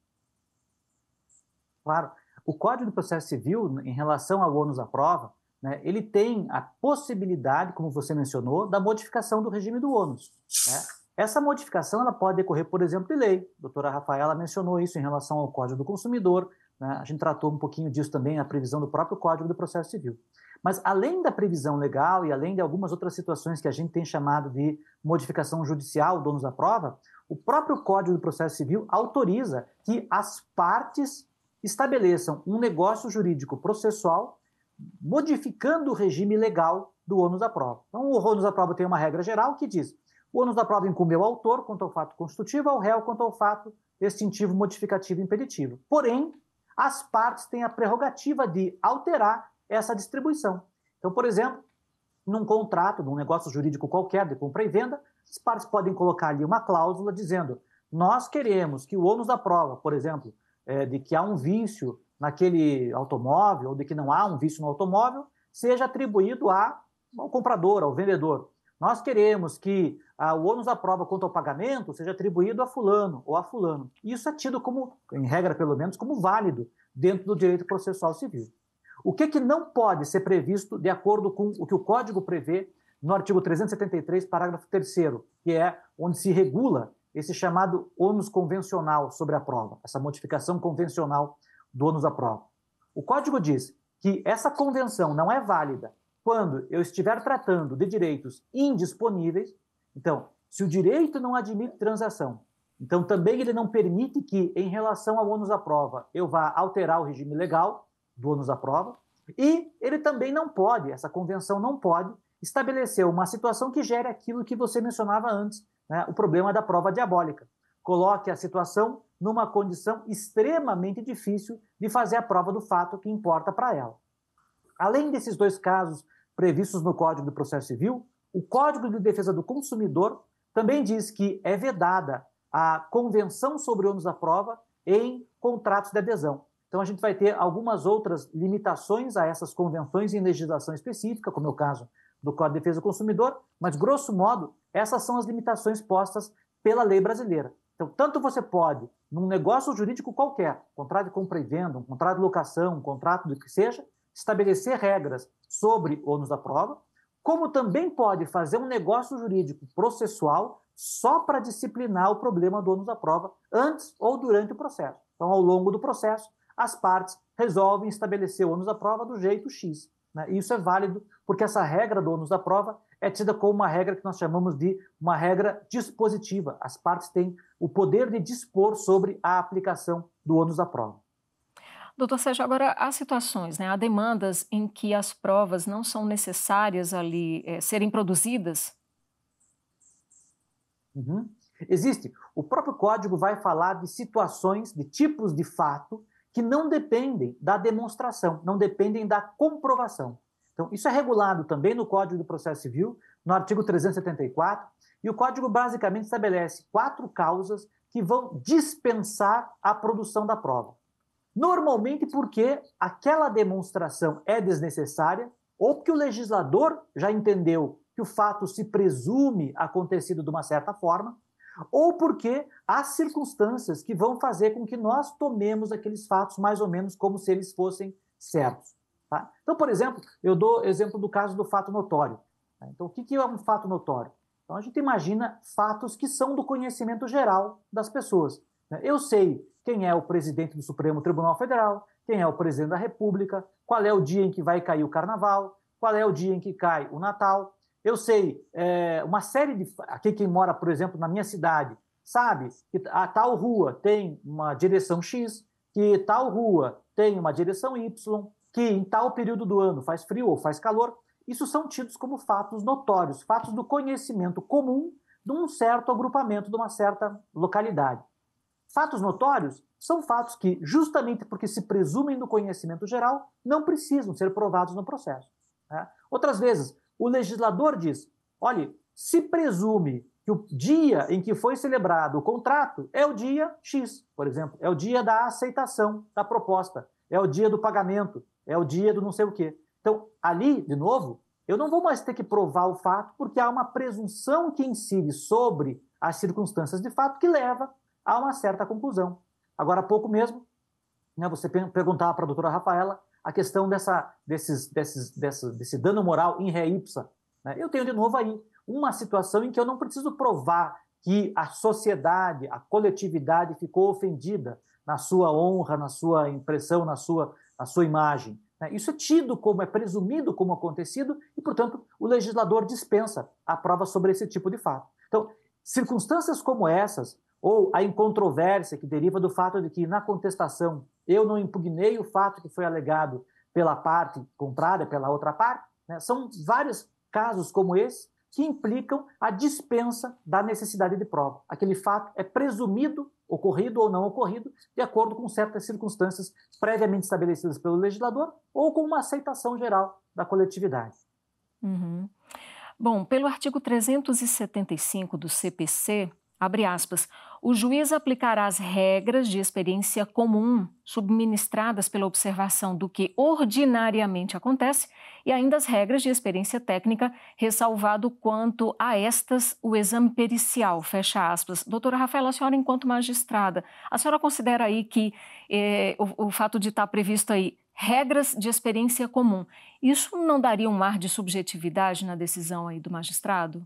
Claro. O Código do Processo Civil, em relação ao ônus da prova, né, ele tem a possibilidade, como você mencionou, da modificação do regime do ônus, né? Essa modificação ela pode decorrer, por exemplo, de lei. A doutora Rafaela mencionou isso em relação ao Código do Consumidor, né? A gente tratou um pouquinho disso também na previsão do próprio Código do Processo Civil. Mas, além da previsão legal e além de algumas outras situações que a gente tem chamado de modificação judicial do ônus da prova, o próprio Código do Processo Civil autoriza que as partes estabeleçam um negócio jurídico processual modificando o regime legal do ônus da prova. Então, o ônus da prova tem uma regra geral que diz: o ônus da prova incumbe ao autor quanto ao fato constitutivo, ao réu quanto ao fato extintivo, modificativo e impeditivo. Porém, as partes têm a prerrogativa de alterar essa distribuição. Então, por exemplo, num contrato, num negócio jurídico qualquer de compra e venda, as partes podem colocar ali uma cláusula dizendo: nós queremos que o ônus da prova, por exemplo, é, de que há um vício naquele automóvel ou de que não há um vício no automóvel, seja atribuído a, ao comprador, ao vendedor. Nós queremos que ah, o ônus da prova quanto ao pagamento seja atribuído a fulano ou a fulano. Isso é tido como, em regra pelo menos, como válido dentro do direito processual civil. O que, que não pode ser previsto de acordo com o que o Código prevê no artigo trezentos e setenta e três, parágrafo terceiro, que é onde se regula esse chamado ônus convencional sobre a prova, essa modificação convencional do ônus da prova. O Código diz que essa convenção não é válida quando eu estiver tratando de direitos indisponíveis. Então, se o direito não admite transação, então também ele não permite que, em relação ao ônus da prova, eu vá alterar o regime legal do ônus da prova, e ele também não pode, essa convenção não pode, estabelecer uma situação que gere aquilo que você mencionava antes, né, o problema da prova diabólica. Coloque a situação numa condição extremamente difícil de fazer a prova do fato que importa para ela. Além desses dois casos previstos no Código de Processo Civil, o Código de Defesa do Consumidor também diz que é vedada a convenção sobre ônus da prova em contratos de adesão. Então, a gente vai ter algumas outras limitações a essas convenções em legislação específica, como é o caso do Código de Defesa do Consumidor, mas, grosso modo, essas são as limitações postas pela lei brasileira. Então, tanto você pode, num negócio jurídico qualquer, contrato de compra e venda, um contrato de locação, um contrato do que seja, estabelecer regras sobre ônus da prova, como também pode fazer um negócio jurídico processual só para disciplinar o problema do ônus da prova antes ou durante o processo. Então, ao longo do processo, as partes resolvem estabelecer o ônus da prova do jeito X. Né? E isso é válido porque essa regra do ônus da prova é tida como uma regra que nós chamamos de uma regra dispositiva. As partes têm o poder de dispor sobre a aplicação do ônus da prova. Doutor Sérgio, agora há situações, né, há demandas em que as provas não são necessárias ali é, serem produzidas? Uhum. Existe. O próprio Código vai falar de situações, de tipos de fato que não dependem da demonstração, não dependem da comprovação. Então, isso é regulado também no Código do Processo Civil, no artigo trezentos e setenta e quatro, e o Código basicamente estabelece quatro causas que vão dispensar a produção da prova. Normalmente porque aquela demonstração é desnecessária ou porque o legislador já entendeu que o fato se presume acontecido de uma certa forma, ou porque há circunstâncias que vão fazer com que nós tomemos aqueles fatos mais ou menos como se eles fossem certos. Tá? Então, por exemplo, eu dou exemplo do caso do fato notório. Tá? Então, o que é um fato notório? Então, a gente imagina fatos que são do conhecimento geral das pessoas. Né? Eu sei quem é o presidente do Supremo Tribunal Federal, quem é o presidente da República, qual é o dia em que vai cair o Carnaval, qual é o dia em que cai o Natal. Eu sei é, uma série de... Aqui quem mora, por exemplo, na minha cidade, sabe que a tal rua tem uma direção X, que tal rua tem uma direção Y, que em tal período do ano faz frio ou faz calor. Isso são tidos como fatos notórios, fatos do conhecimento comum de um certo agrupamento, de uma certa localidade. Fatos notórios são fatos que, justamente porque se presumem do conhecimento geral, não precisam ser provados no processo. Né? Outras vezes, o legislador diz, olha, se presume que o dia em que foi celebrado o contrato é o dia X, por exemplo, é o dia da aceitação da proposta, é o dia do pagamento, é o dia do não sei o quê. Então, ali, de novo, eu não vou mais ter que provar o fato porque há uma presunção que incide sobre as circunstâncias de fato que leva a uma certa conclusão. Agora, há pouco mesmo, né, você perguntava para a doutora Rafaela a questão dessa, desses, desses, dessa, desse dano moral in re ipsa. Né? Eu tenho, de novo, aí uma situação em que eu não preciso provar que a sociedade, a coletividade ficou ofendida na sua honra, na sua impressão, na sua, na sua imagem. Né? Isso é tido como, é presumido como acontecido e, portanto, o legislador dispensa a prova sobre esse tipo de fato. Então, circunstâncias como essas, ou a incontrovérsia que deriva do fato de que, na contestação, eu não impugnei o fato que foi alegado pela parte contrária, pela outra parte, né? São várias casos como esse que implicam a dispensa da necessidade de prova. Aquele fato é presumido ocorrido ou não ocorrido, de acordo com certas circunstâncias previamente estabelecidas pelo legislador ou com uma aceitação geral da coletividade. Uhum. Bom, pelo artigo trezentos e setenta e cinco do C P C, abre aspas, o juiz aplicará as regras de experiência comum subministradas pela observação do que ordinariamente acontece e ainda as regras de experiência técnica, ressalvado quanto a estas o exame pericial, fecha aspas. Doutora Rafaela, a senhora enquanto magistrada, a senhora considera aí que eh, o, o fato de estar previsto aí regras de experiência comum, isso não daria um ar de subjetividade na decisão aí do magistrado?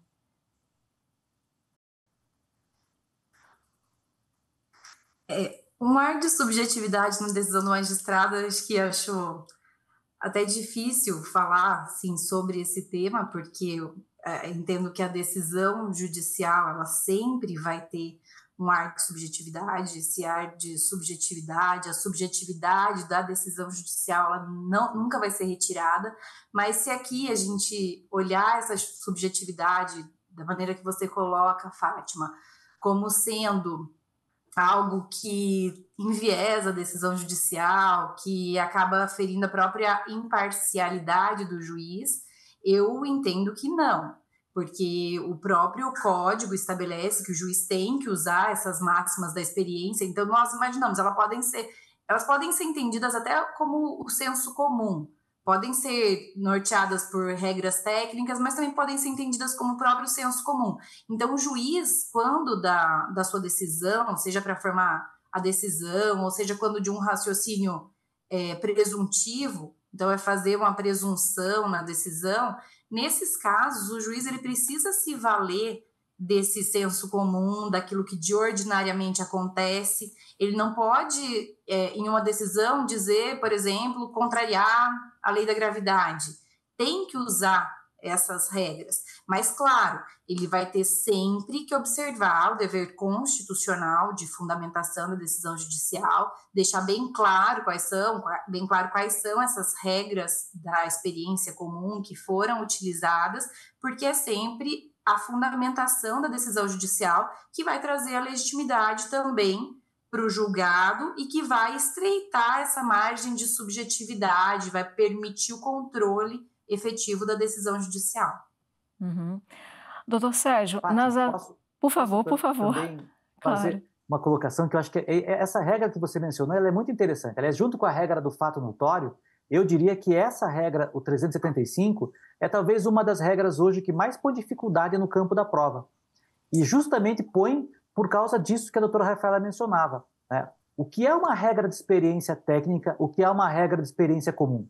É, um ar de subjetividade na decisão do magistrado, acho que acho até difícil falar assim, sobre esse tema, porque eu é, entendo que a decisão judicial ela sempre vai ter um ar de subjetividade, esse ar de subjetividade, a subjetividade da decisão judicial ela não, nunca vai ser retirada, mas se aqui a gente olhar essa subjetividade da maneira que você coloca, Fátima, como sendo algo que enviesa a decisão judicial, que acaba ferindo a própria imparcialidade do juiz, eu entendo que não, porque o próprio código estabelece que o juiz tem que usar essas máximas da experiência, então nós imaginamos, elas podem ser, elas podem ser entendidas até como o senso comum, podem ser norteadas por regras técnicas, mas também podem ser entendidas como o próprio senso comum. Então, o juiz, quando da, da sua decisão, seja para formar a decisão, ou seja, quando de um raciocínio é, presuntivo, então é fazer uma presunção na decisão, nesses casos, o juiz ele precisa se valer desse senso comum, daquilo que de ordinariamente acontece. Ele não pode, é, em uma decisão, dizer, por exemplo, contrariar a lei da gravidade. Tem que usar essas regras. Mas, claro, ele vai ter sempre que observar o dever constitucional de fundamentação da decisão judicial, deixar bem claro quais são, bem claro quais são essas regras da experiência comum que foram utilizadas, porque é sempre a fundamentação da decisão judicial que vai trazer a legitimidade também para o julgado e que vai estreitar essa margem de subjetividade, vai permitir o controle efetivo da decisão judicial. Uhum. Doutor Sérgio, Fátima, nas a... posso, por favor, posso por favor. também Claro. fazer uma colocação que eu acho que é, é, essa regra que você mencionou ela é muito interessante. Ela é junto com a regra do fato notório. Eu diria que essa regra, o trezentos e setenta e cinco, é talvez uma das regras hoje que mais põe dificuldade no campo da prova. E justamente põe por causa disso que a doutora Rafaela mencionava, né? O que é uma regra de experiência técnica, o que é uma regra de experiência comum?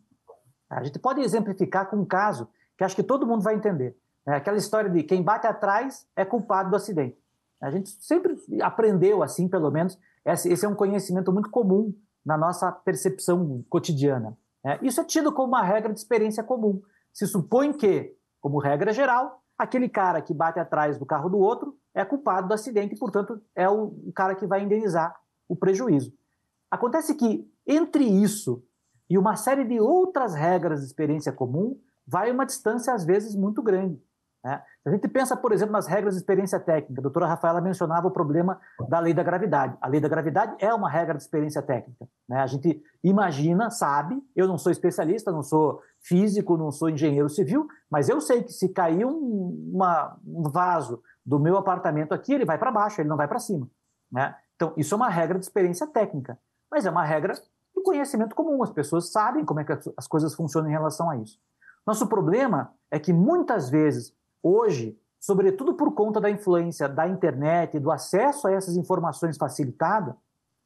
A gente pode exemplificar com um caso que acho que todo mundo vai entender. Né? Aquela história de quem bate atrás é culpado do acidente. A gente sempre aprendeu assim, pelo menos, esse é um conhecimento muito comum na nossa percepção cotidiana. Né? Isso é tido como uma regra de experiência comum. Se supõe que, como regra geral, aquele cara que bate atrás do carro do outro é culpado do acidente e, portanto, é o cara que vai indenizar o prejuízo. Acontece que, entre isso e uma série de outras regras de experiência comum, vai uma distância, às vezes, muito grande. Né? Se a gente pensa, por exemplo, nas regras de experiência técnica, a doutora Rafaela mencionava o problema da lei da gravidade. A lei da gravidade é uma regra de experiência técnica. Né? A gente imagina, sabe, eu não sou especialista, não sou físico, não sou engenheiro civil, mas eu sei que se cair um, uma, um vaso do meu apartamento aqui, ele vai para baixo, ele não vai para cima. Né? Então, isso é uma regra de experiência técnica, mas é uma regra do conhecimento comum. As pessoas sabem como é que as coisas funcionam em relação a isso. Nosso problema é que, muitas vezes, hoje, sobretudo por conta da influência da internet e do acesso a essas informações facilitado,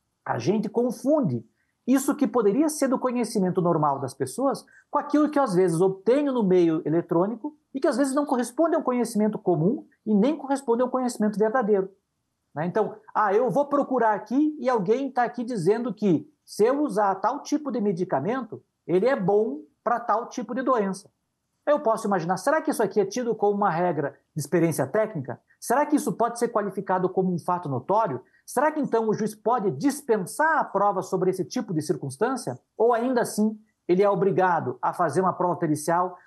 a gente confunde isso que poderia ser do conhecimento normal das pessoas com aquilo que, às vezes, obtenho no meio eletrônico e que, às vezes, não corresponde a um conhecimento comum e nem corresponde a um conhecimento verdadeiro. Então, ah, eu vou procurar aqui e alguém está aqui dizendo que se eu usar tal tipo de medicamento, ele é bom para tal tipo de doença. Eu posso imaginar, será que isso aqui é tido como uma regra de experiência técnica? Será que isso pode ser qualificado como um fato notório? Será que então o juiz pode dispensar a prova sobre esse tipo de circunstância? Ou ainda assim ele é obrigado a fazer uma prova pericial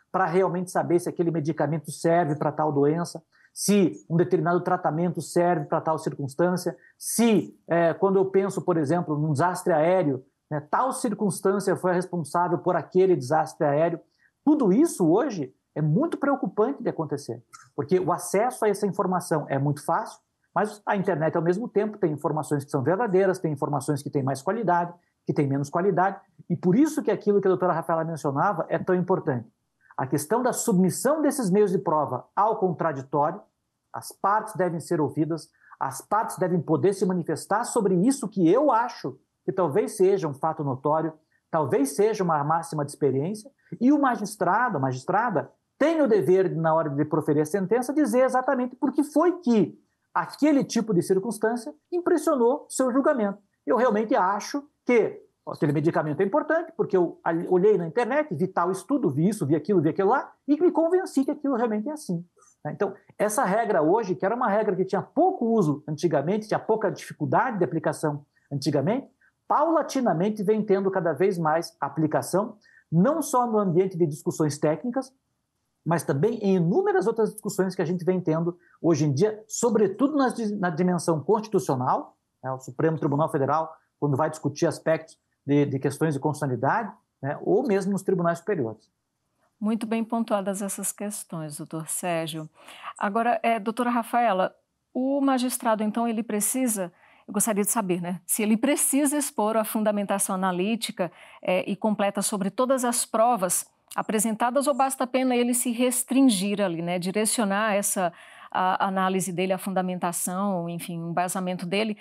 para realmente saber se aquele medicamento serve para tal doença, se um determinado tratamento serve para tal circunstância, se, é, quando eu penso, por exemplo, num desastre aéreo, né, tal circunstância foi a responsável por aquele desastre aéreo. Tudo isso hoje é muito preocupante de acontecer, porque o acesso a essa informação é muito fácil, mas a internet, ao mesmo tempo, tem informações que são verdadeiras, tem informações que têm mais qualidade, que têm menos qualidade, e por isso que aquilo que a doutora Rafaela mencionava é tão importante. A questão da submissão desses meios de prova ao contraditório, as partes devem ser ouvidas, as partes devem poder se manifestar sobre isso que eu acho que talvez seja um fato notório, talvez seja uma máxima de experiência, e o magistrado, a magistrada, tem o dever, na hora de proferir a sentença, dizer exatamente por que foi que aquele tipo de circunstância impressionou seu julgamento. Eu realmente acho que aquele medicamento é importante, porque eu olhei na internet, vi tal estudo, vi isso, vi aquilo, vi aquilo lá, e me convenci que aquilo realmente é assim. Então, essa regra hoje, que era uma regra que tinha pouco uso antigamente, tinha pouca dificuldade de aplicação antigamente, paulatinamente vem tendo cada vez mais aplicação, não só no ambiente de discussões técnicas, mas também em inúmeras outras discussões que a gente vem tendo hoje em dia, sobretudo na, na dimensão constitucional, né, o Supremo Tribunal Federal, quando vai discutir aspectos de, de questões de constitucionalidade, né, ou mesmo nos tribunais superiores. Muito bem pontuadas essas questões, doutor Sérgio. Agora, é, doutora Rafaela, o magistrado, então, ele precisa, eu gostaria de saber, né, se ele precisa expor a fundamentação analítica é, e completa sobre todas as provas apresentadas, ou basta apenas ele se restringir ali, né, direcionar essa a análise dele, a fundamentação, enfim, o embasamento dele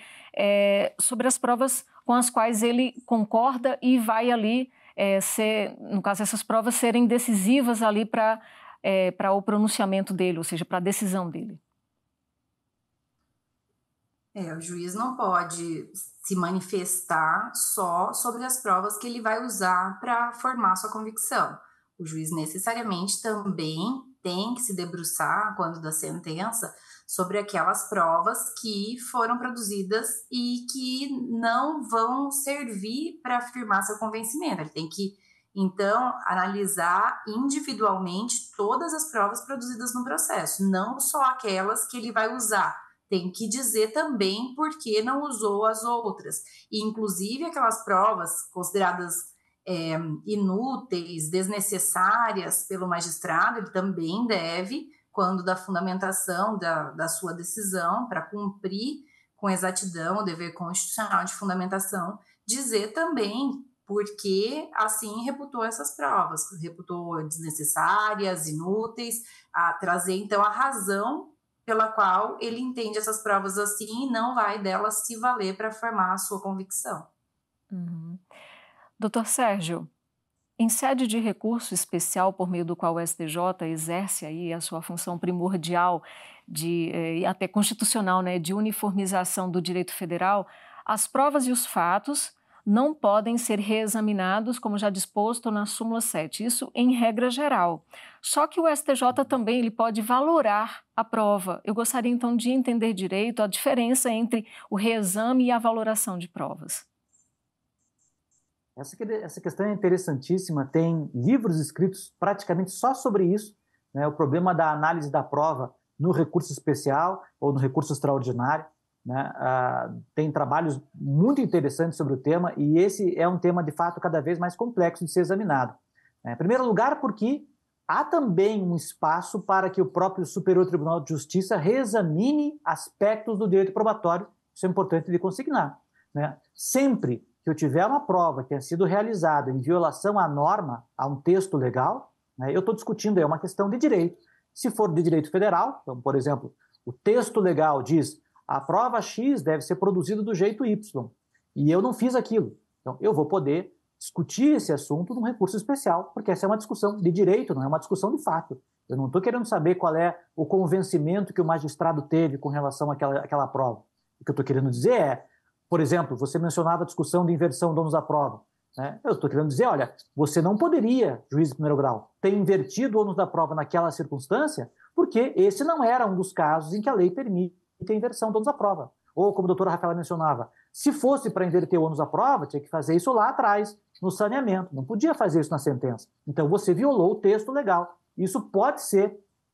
é, sobre as provas com as quais ele concorda e vai ali é, ser, no caso, essas provas serem decisivas ali para é, para o pronunciamento dele, ou seja, para a decisão dele. É, o juiz não pode se manifestar só sobre as provas que ele vai usar para formar sua convicção. O juiz necessariamente também tem que se debruçar, quando da sentença, sobre aquelas provas que foram produzidas e que não vão servir para afirmar seu convencimento. Ele tem que, então, analisar individualmente todas as provas produzidas no processo, não só aquelas que ele vai usar. Tem que dizer também por que não usou as outras. E, inclusive, aquelas provas consideradas É, inúteis, desnecessárias pelo magistrado, ele também deve, quando da fundamentação da, da sua decisão, para cumprir com exatidão o dever constitucional de fundamentação, dizer também por que assim reputou essas provas, reputou desnecessárias, inúteis, a trazer então a razão pela qual ele entende essas provas assim e não vai delas se valer para formar a sua convicção. Uhum. doutor Sérgio, em sede de recurso especial por meio do qual o S T J exerce aí a sua função primordial de, eh, até constitucional, né, de uniformização do direito federal, as provas e os fatos não podem ser reexaminados, como já disposto na súmula sete, isso em regra geral. Só que o S T J também ele pode valorar a prova. Eu gostaria então de entender direito a diferença entre o reexame e a valoração de provas. Essa, essa questão é interessantíssima, tem livros escritos praticamente só sobre isso, né, o problema da análise da prova no recurso especial ou no recurso extraordinário, né, ah, tem trabalhos muito interessantes sobre o tema e esse é um tema, de fato, cada vez mais complexo de ser examinado. Em primeiro lugar, porque há também um espaço para que o próprio Superior Tribunal de Justiça reexamine aspectos do direito probatório, isso é importante de consignar, né? Sempre que eu tiver uma prova que tenha sido realizada em violação à norma, a um texto legal, né, eu estou discutindo, é uma questão de direito. Se for de direito federal, então, por exemplo, o texto legal diz a prova X deve ser produzida do jeito Y, e eu não fiz aquilo. Então, eu vou poder discutir esse assunto num recurso especial, porque essa é uma discussão de direito, não é uma discussão de fato. Eu não estou querendo saber qual é o convencimento que o magistrado teve com relação àquela, àquela prova. O que eu estou querendo dizer é, por exemplo, você mencionava a discussão de inversão do ônus da prova, né? Eu estou querendo dizer, olha, você não poderia, juiz de primeiro grau, ter invertido o ônus da prova naquela circunstância, porque esse não era um dos casos em que a lei permite a inversão do ônus da prova. Ou, como a doutora Rafaela mencionava, Se fosse para inverter o ônus da prova, tinha que fazer isso lá atrás, no saneamento. Não podia fazer isso na sentença. Então, você violou o texto legal. Isso pode ser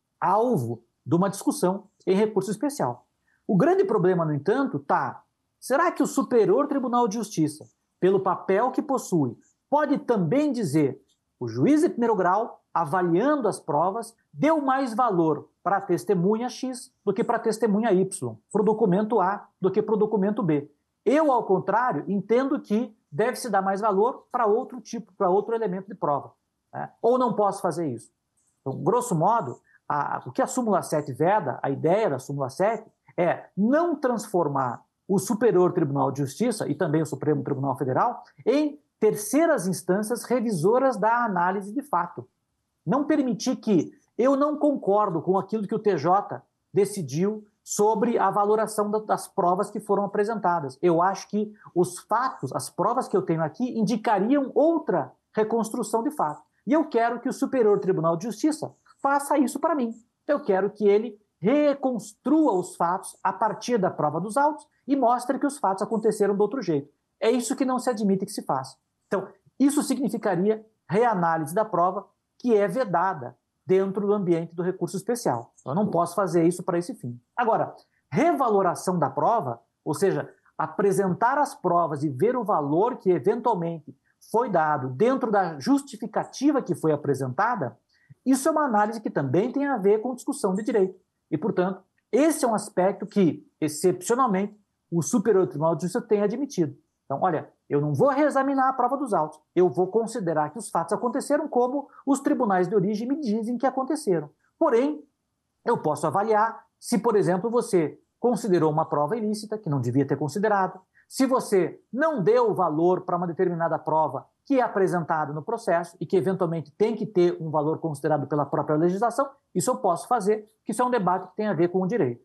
alvo de uma discussão em recurso especial. O grande problema, no entanto, está: será que o Superior Tribunal de Justiça, pelo papel que possui, pode também dizer o juiz de primeiro grau, avaliando as provas, deu mais valor para a testemunha X do que para a testemunha Y, para o documento A do que para o documento B? Eu, ao contrário, entendo que deve-se dar mais valor para outro tipo, para outro elemento de prova. Né? Ou não posso fazer isso? Então, grosso modo, a, o que a súmula sete veda, a ideia da súmula sete, é não transformar o Superior Tribunal de Justiça e também o Supremo Tribunal Federal em terceiras instâncias revisoras da análise de fato. Não permitir que eu não concordo com aquilo que o T J decidiu sobre a valoração das provas que foram apresentadas. Eu acho que os fatos, as provas que eu tenho aqui, indicariam outra reconstrução de fato. E eu quero que o Superior Tribunal de Justiça faça isso para mim. Eu quero que ele reconstrua os fatos a partir da prova dos autos e mostre que os fatos aconteceram de outro jeito. É isso que não se admite que se faça. Então, isso significaria reanálise da prova, que é vedada dentro do ambiente do recurso especial. Eu não posso fazer isso para esse fim. Agora, revaloração da prova, ou seja, apresentar as provas e ver o valor que eventualmente foi dado dentro da justificativa que foi apresentada, isso é uma análise que também tem a ver com discussão de direito. E, portanto, esse é um aspecto que, excepcionalmente, o Superior Tribunal de Justiça tem admitido. Então, olha, eu não vou reexaminar a prova dos autos, eu vou considerar que os fatos aconteceram como os tribunais de origem me dizem que aconteceram. Porém, eu posso avaliar se, por exemplo, você considerou uma prova ilícita, que não devia ter considerado, se você não deu valor para uma determinada prova que é apresentada no processo e que, eventualmente, tem que ter um valor considerado pela própria legislação, isso eu posso fazer, que isso é um debate que tem a ver com o direito.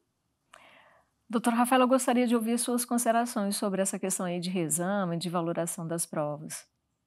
Doutor Rafael, eu gostaria de ouvir suas considerações sobre essa questão aí de reexame, de valoração das provas.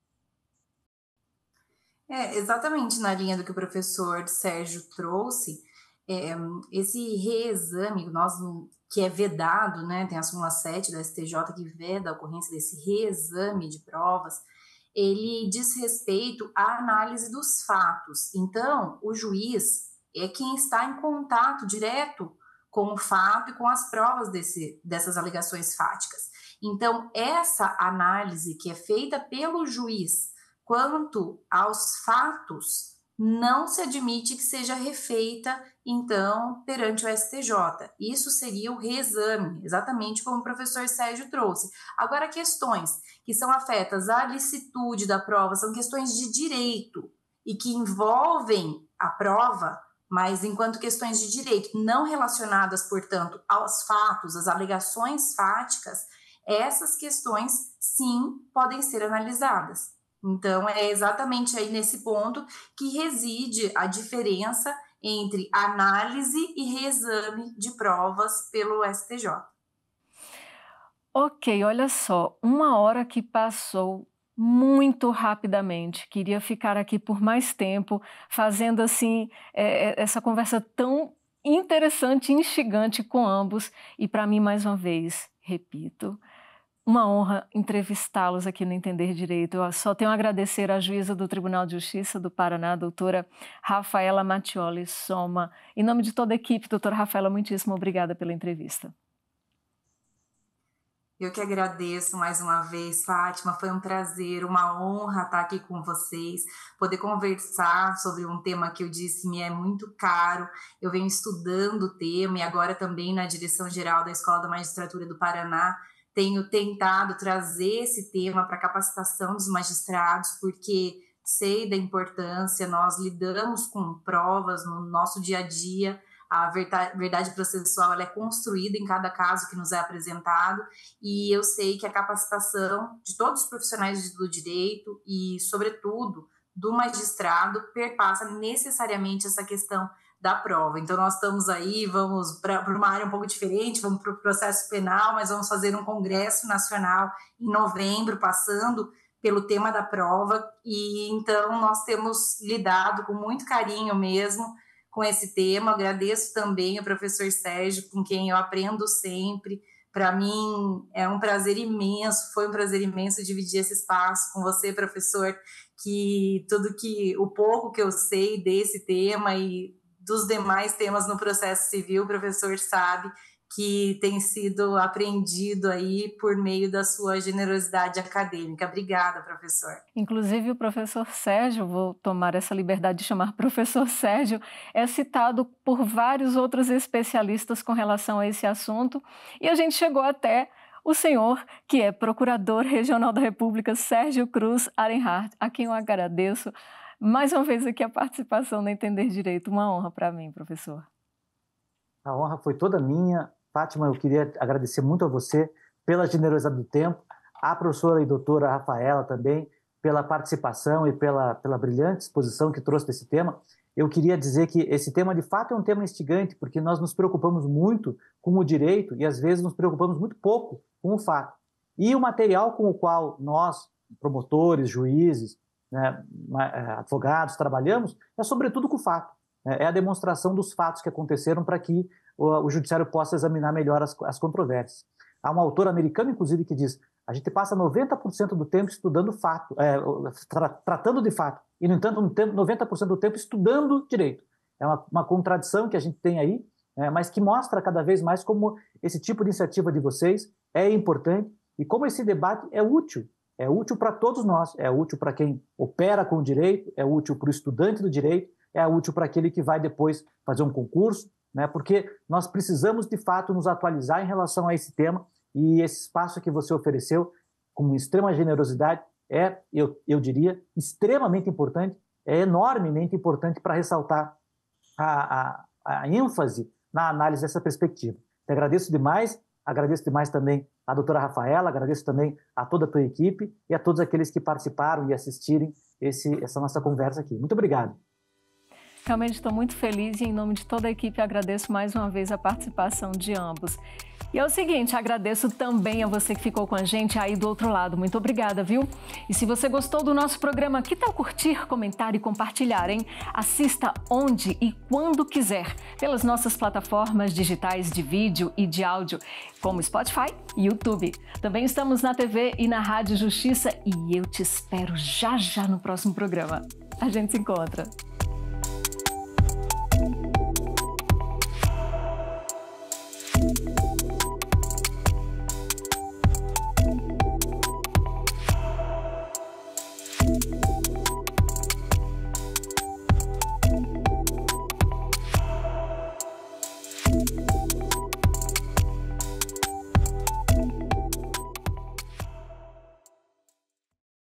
É, exatamente na linha do que o professor Sérgio trouxe, é, esse reexame, nós, que é vedado, né, tem a súmula sete da S T J que veda a ocorrência desse reexame de provas, ele diz respeito à análise dos fatos. Então, o juiz é quem está em contato direto com o fato e com as provas desse, dessas alegações fáticas. Então, essa análise que é feita pelo juiz quanto aos fatos, não se admite que seja refeita, então, perante o S T J. Isso seria o reexame, exatamente como o professor Sérgio trouxe. Agora, questões que são afetas à licitude da prova, são questões de direito e que envolvem a prova, mas enquanto questões de direito não relacionadas, portanto, aos fatos, às alegações fáticas, essas questões, sim, podem ser analisadas. Então, é exatamente aí nesse ponto que reside a diferença entre análise e reexame de provas pelo S T J. Ok, olha só, uma hora que passou muito rapidamente. Queria ficar aqui por mais tempo, fazendo assim é, essa conversa tão interessante e instigante com ambos. E para mim, mais uma vez, repito, uma honra entrevistá-los aqui no Entender Direito. Eu só tenho a agradecer à juíza do Tribunal de Justiça do Paraná, a doutora Rafaela Mattioli Soma. Em nome de toda a equipe, doutora Rafaela, muitíssimo obrigada pela entrevista. Eu que agradeço mais uma vez, Fátima, foi um prazer, uma honra estar aqui com vocês, poder conversar sobre um tema que eu disse me é muito caro. Eu venho estudando o tema e agora também na direção-geral da Escola da Magistratura do Paraná tenho tentado trazer esse tema para a capacitação dos magistrados, porque sei da importância, nós lidamos com provas no nosso dia a dia. A verdade processual ela é construída em cada caso que nos é apresentado e eu sei que a capacitação de todos os profissionais do direito e, sobretudo, do magistrado perpassa necessariamente essa questão da prova. Então, nós estamos aí, vamos para uma área um pouco diferente, vamos para o processo penal, mas vamos fazer um congresso nacional em novembro, passando pelo tema da prova e, então, nós temos lidado com muito carinho mesmo com esse tema. Agradeço também ao professor Sérgio, com quem eu aprendo sempre, Para mim é um prazer imenso, foi um prazer imenso dividir esse espaço com você, professor, que tudo que, o pouco que eu sei desse tema e dos demais temas no processo civil, o professor sabe que tem sido aprendido aí por meio da sua generosidade acadêmica. Obrigada, professor. Inclusive o professor Sérgio, vou tomar essa liberdade de chamar professor Sérgio, é citado por vários outros especialistas com relação a esse assunto, e a gente chegou até o senhor, que é Procurador Regional da República, Sérgio Cruz Arenhardt, a quem eu agradeço mais uma vez aqui a participação no Entender Direito. Uma honra para mim, professor. A honra foi toda minha. Fátima, eu queria agradecer muito a você pela generosidade do tempo, a professora e doutora Rafaela também, pela participação e pela, pela brilhante exposição que trouxe desse tema. Eu queria dizer que esse tema, de fato, é um tema instigante, porque nós nos preocupamos muito com o direito e, às vezes, nos preocupamos muito pouco com o fato. E o material com o qual nós, promotores, juízes, né, advogados, trabalhamos, é sobretudo com o fato. É a demonstração dos fatos que aconteceram para que o, o judiciário possa examinar melhor as, as controvérsias. Há um autor americano, inclusive, que diz: a gente passa noventa por cento do tempo estudando fato, é, tra, tratando de fato, e, no entanto, noventa por cento do tempo estudando direito. É uma, uma contradição que a gente tem aí, é, mas que mostra cada vez mais como esse tipo de iniciativa de vocês é importante e como esse debate é útil. É útil para todos nós, é útil para quem opera com o direito, é útil para o estudante do direito, é útil para aquele que vai depois fazer um concurso, né? Porque nós precisamos, de fato, nos atualizar em relação a esse tema, e esse espaço que você ofereceu, com extrema generosidade, é, eu, eu diria, extremamente importante, é enormemente importante para ressaltar a, a, a ênfase na análise dessa perspectiva. Te agradeço demais, agradeço demais também a doutora Rafaela, agradeço também a toda a tua equipe e a todos aqueles que participaram e assistirem esse, essa nossa conversa aqui. Muito obrigado. Realmente estou muito feliz e, em nome de toda a equipe, agradeço mais uma vez a participação de ambos. E é o seguinte, agradeço também a você que ficou com a gente aí do outro lado. Muito obrigada, viu? E se você gostou do nosso programa, que tal curtir, comentar e compartilhar, hein? Assista onde e quando quiser, pelas nossas plataformas digitais de vídeo e de áudio, como Spotify e YouTube. Também estamos na T V e na Rádio Justiça, e eu te espero já já no próximo programa. A gente se encontra.